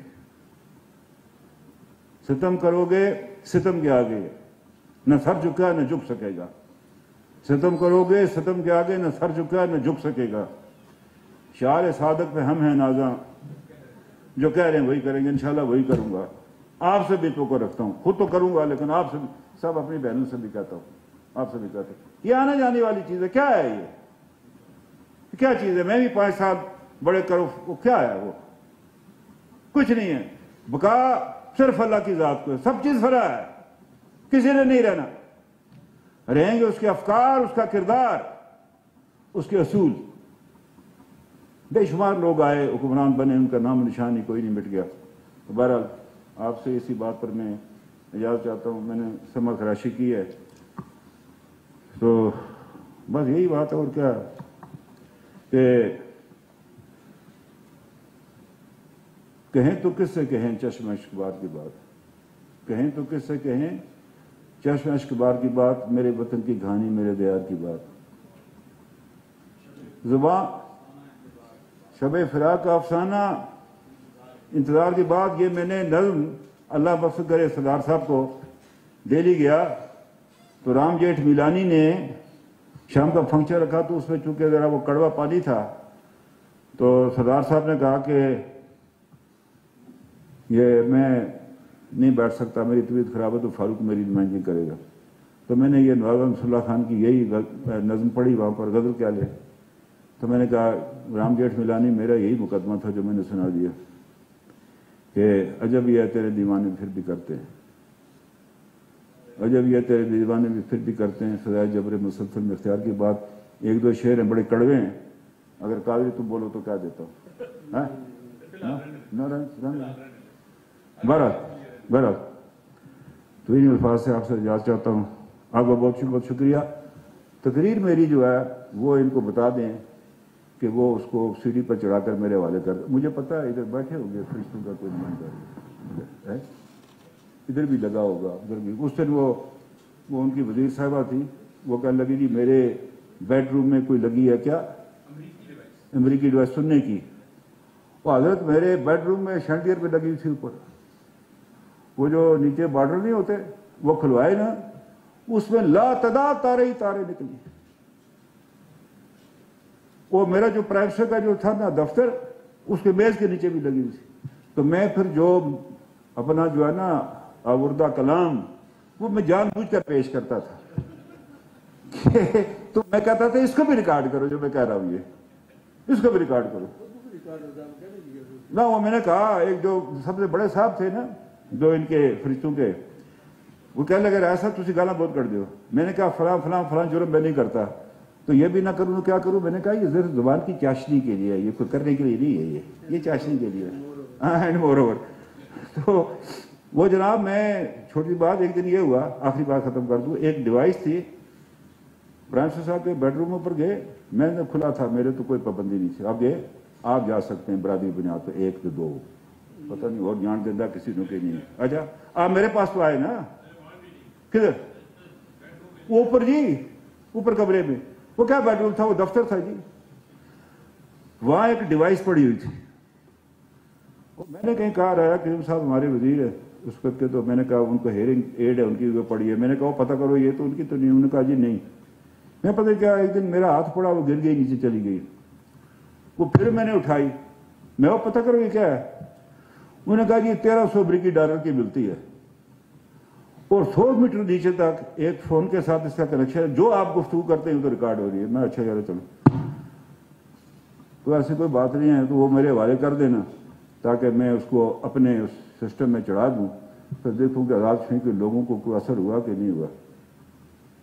सितम करोगे सितम के आगे न सर झुका न झुक सकेगा, सितम करोगे सितम के आगे न सर झुका न झुक सकेगा। शार सादक पे हम हैं नाजा, जो कह रहे हैं वही करेंगे, इंशाल्लाह वही करूंगा। आपसे भी तो को रखता हूं, खुद तो करूंगा लेकिन आपसे सब अपनी बहनों से भी कहता हूं, आपसे भी कहता हूं। ये आने जाने वाली चीज है, क्या है ये, क्या चीज है। मैं भी 5 साल बड़े करो, वो क्या है, वो कुछ नहीं है। बका सिर्फ अल्लाह की जात को, सब चीज फरा है, किसी ने नहीं रहना। रहेंगे उसके अफकार, उसका किरदार, उसके असूल। बेशुमार लोग आए, हुक्मरान बने, उनका नाम निशान ही कोई नहीं मिट गया। तो बहरहाल आपसे इसी बात पर मैं इजाज़त चाहता हूँ। मैंने समा खराशी की है, तो बस यही बात है। और क्या कि कहें तो किससे कहें चश्म इश्क बार की बात, कहें तो किससे कहें चश्म इश्क बार की बात, मेरे वतन की कहानी मेरे दयार की बात। जुबान शबे फिराक का अफसाना, इंतजार की बात। ये मैंने नज़्म अल्लाह बख्श करे सरदार साहब को दिल्ली गया तो राम जेठ मिलानी ने शाम का फंक्शन रखा, तो उसमें चूंकि ज़रा वो कड़वा पानी था, तो सरदार साहब ने कहा कि ये मैं नहीं बैठ सकता, मेरी तबीयत खराब है, तो फारूक मेरी नुमाइंदगी करेगा। तो मैंने ये नवाब रसूलुल्लाह खान की यही नज़्म पढ़ी वहाँ पर, गज़ल क्या ले। तो मैंने कहा राम जेठ मिलानी मेरा यही मुकदमा था जो मैंने सुना दिया कि अजब यह तेरे दीवाने फिर भी करते हैं, अजब यह तेरे दीवाने भी फिर भी करते हैं। सजाए जबरे मुसलसल में इख्तियार की बात। 1-2 शेर हैं बड़े कड़वे हैं, अगर कादरी तुम बोलो तो क्या देता हूँ। बहरहाल तो इन अल्फाज से आपसे इजाज़त चाहता हूँ। आपका बहुत बहुत शुक्रिया। तकरीर मेरी जो है वो इनको बता दें कि वो उसको सीढ़ी पर चढ़ाकर मेरे हवाले कर। मुझे पता है इधर बैठे होंगे फरिश्तों का कोई नुमाइंदा है, इधर भी लगा होगा, उधर भी। उस दिन वो उनकी वजीर साहिबा थी, वो कहने लगी जी मेरे बेडरूम में कोई लगी है क्या अमरीकी डिवाइस सुनने की। वो हजरत मेरे बेडरूम में शैंडियर पे लगी थी ऊपर, वो जो नीचे बॉर्डर नहीं होते वो खुलवाए ना, उसमें लातदाद तारे ही तारे निकली। वो मेरा जो प्राइवेसी का जो था ना दफ्तर, उसके मेज के नीचे भी लगी हुई थी। तो मैं फिर जो अपना जो है ना आवर्दा कलाम वो मैं जानबूझ कर पेश करता था तो मैं कहता था इसको भी रिकॉर्ड करो, जो मैं कह रहा हूं ये इसको भी रिकॉर्ड करो ना। वो मैंने कहा एक जो सबसे बड़े साहब थे ना जो इनके फरिश्तों के, वो कहने लगे ऐसा तुझे गाना बहुत कर दो। मैंने कहा फलां फलां फलां जुर्म मैं नहीं करता, तो ये भी ना करूँ तो क्या करूँ। मैंने कहा ये सिर्फ जुबान की चाशनी के लिए, ये कोई करने के लिए नहीं है, ये चाशनी के लिए। हाँ एंड मोर ओवर। तो वो जनाब मैं छोटी बात, एक दिन ये हुआ, आखिरी बात खत्म कर दूँ। एक डिवाइस थी, ब्रांच साहब के बेडरूम पर गए, मैंने खुला था, मेरे तो कोई पाबंदी नहीं थी। आप गए, आप जा सकते हैं बरादरी बुनियाद पर 1 से 2, पता नहीं और जान देता किसी ने नहीं। अच्छा आप मेरे पास तो आए ना, किधर ऊपर जी, ऊपर कमरे में। वो क्या बेडरूम था, वो दफ्तर था जी। वहां एक डिवाइस पड़ी हुई थी। मैंने कहीं कहा रहा कि साहब हमारे वजीर है उस वक्त के, तो मैंने कहा उनको हेयरिंग एड है उनकी, वो पड़ी है। मैंने कहा पता करो ये तो उनकी तो नहीं। उन्होंने कहा जी नहीं। मैं पता क्या, एक दिन मेरा हाथ पड़ा, वो गिर गई, नीचे चली गई। वो फिर मैंने उठाई, मैं वो पता करो ये क्या है। उन्होंने कहा जी 1300 अमरीकी डॉलर की मिलती है और 100 मीटर नीचे तक एक फोन के साथ इसका कनेक्शन है, जो आप गुफ्तगू करते हैं तो रिकॉर्ड हो रही है। मैं अच्छा यार चलो, तो ऐसी कोई बात नहीं है, तो वो मेरे हवाले कर देना ताकि मैं उसको अपने उस सिस्टम में चढ़ा दूँ, फिर देखूँ कि आज़ाद शहीद के लोगों को कोई असर हुआ कि नहीं हुआ।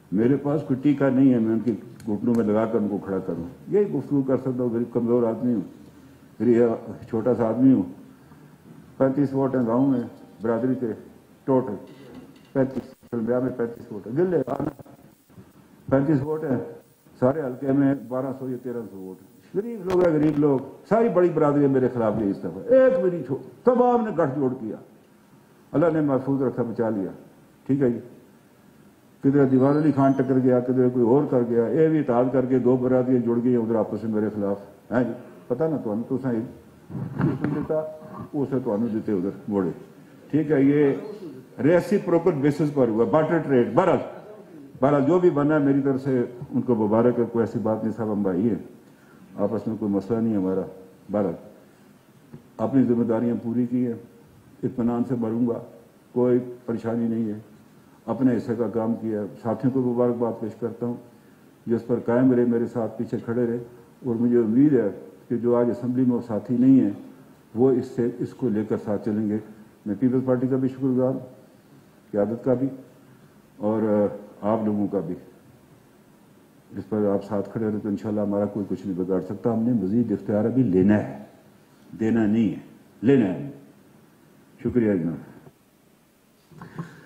میرے پاس کوئی ٹیکہ نہیں ہے میں ان کے گھٹنوں میں لگا کر ان کو کھڑا کروں. یہی گفتگو کر سکتا ہوں. غریب کمزور آدمی ہوں, غریب چھوٹا سا آدمی ہوں. 35 ووٹ ہیں گاؤں میں برادری کے ٹوٹل 35 میں 35 ووٹ ہے. گلے 35 ووٹ ہیں سارے حلقے میں 1200 یا 1300 ووٹ. غریب لوگ ہیں, غریب لوگ. ساری بڑی برادری میرے خلاف گئی اس دفعہ. ایک بھی نہیں تمام نے گٹھ جوڑ کیا. اللہ نے محفوظ رکھا, بچا لیا. ٹھیک ہے جی. کدھر دیوار علی خان ٹکر گیا, کدھر کوئی اور کر گیا. یہ بھی اتحاد کر کے 2 برادریاں جڑ گئی ادھر آپس میں میرے خلاف. ہے جی پتا نا تو دیتا اسے تو دیتے ادھر موڑے. ٹھیک ہے. یہ ریسیپروکل بیسس پر ہوا, بارٹر ٹریڈ. بہرحال جو بھی بنا میری طرف سے ان کو مبارک ہے. کوئی ایسی بات نہیں, صاحب ہم بھائی ہیں, آپس میں کوئی مسئلہ نہیں ہے ہمارا. بہرحال اپنی ذمہ داریاں پوری کی ہیں, اطمینان سے مروں گا, کوئی پریشانی نہیں ہے. اپنے حصے کا کام کیا. ساتھیوں کو مبارکباد پیش کرتا ہوں جس پر قائم رہے, میرے ساتھ پیچھے کھڑے رہے. اور مجھے امید ہے کہ جو آج اسمبلی میں وہ ساتھی نہیں ہیں وہ اس کو لے کر ساتھ چلیں گے. میں پیپلز پارٹی کا بھی شکر گزار ہوں, قیادت کا بھی, اور آپ لوگوں کا بھی. اس پر آپ ساتھ کھڑے رہے تو انشاءاللہ ہمارا کوئی کچھ نہیں بگاڑ سکتا. ہم نے مزید اختیار ابھی لینا ہے, دینا نہیں ہے, لینا ہے. شکریہ جناب.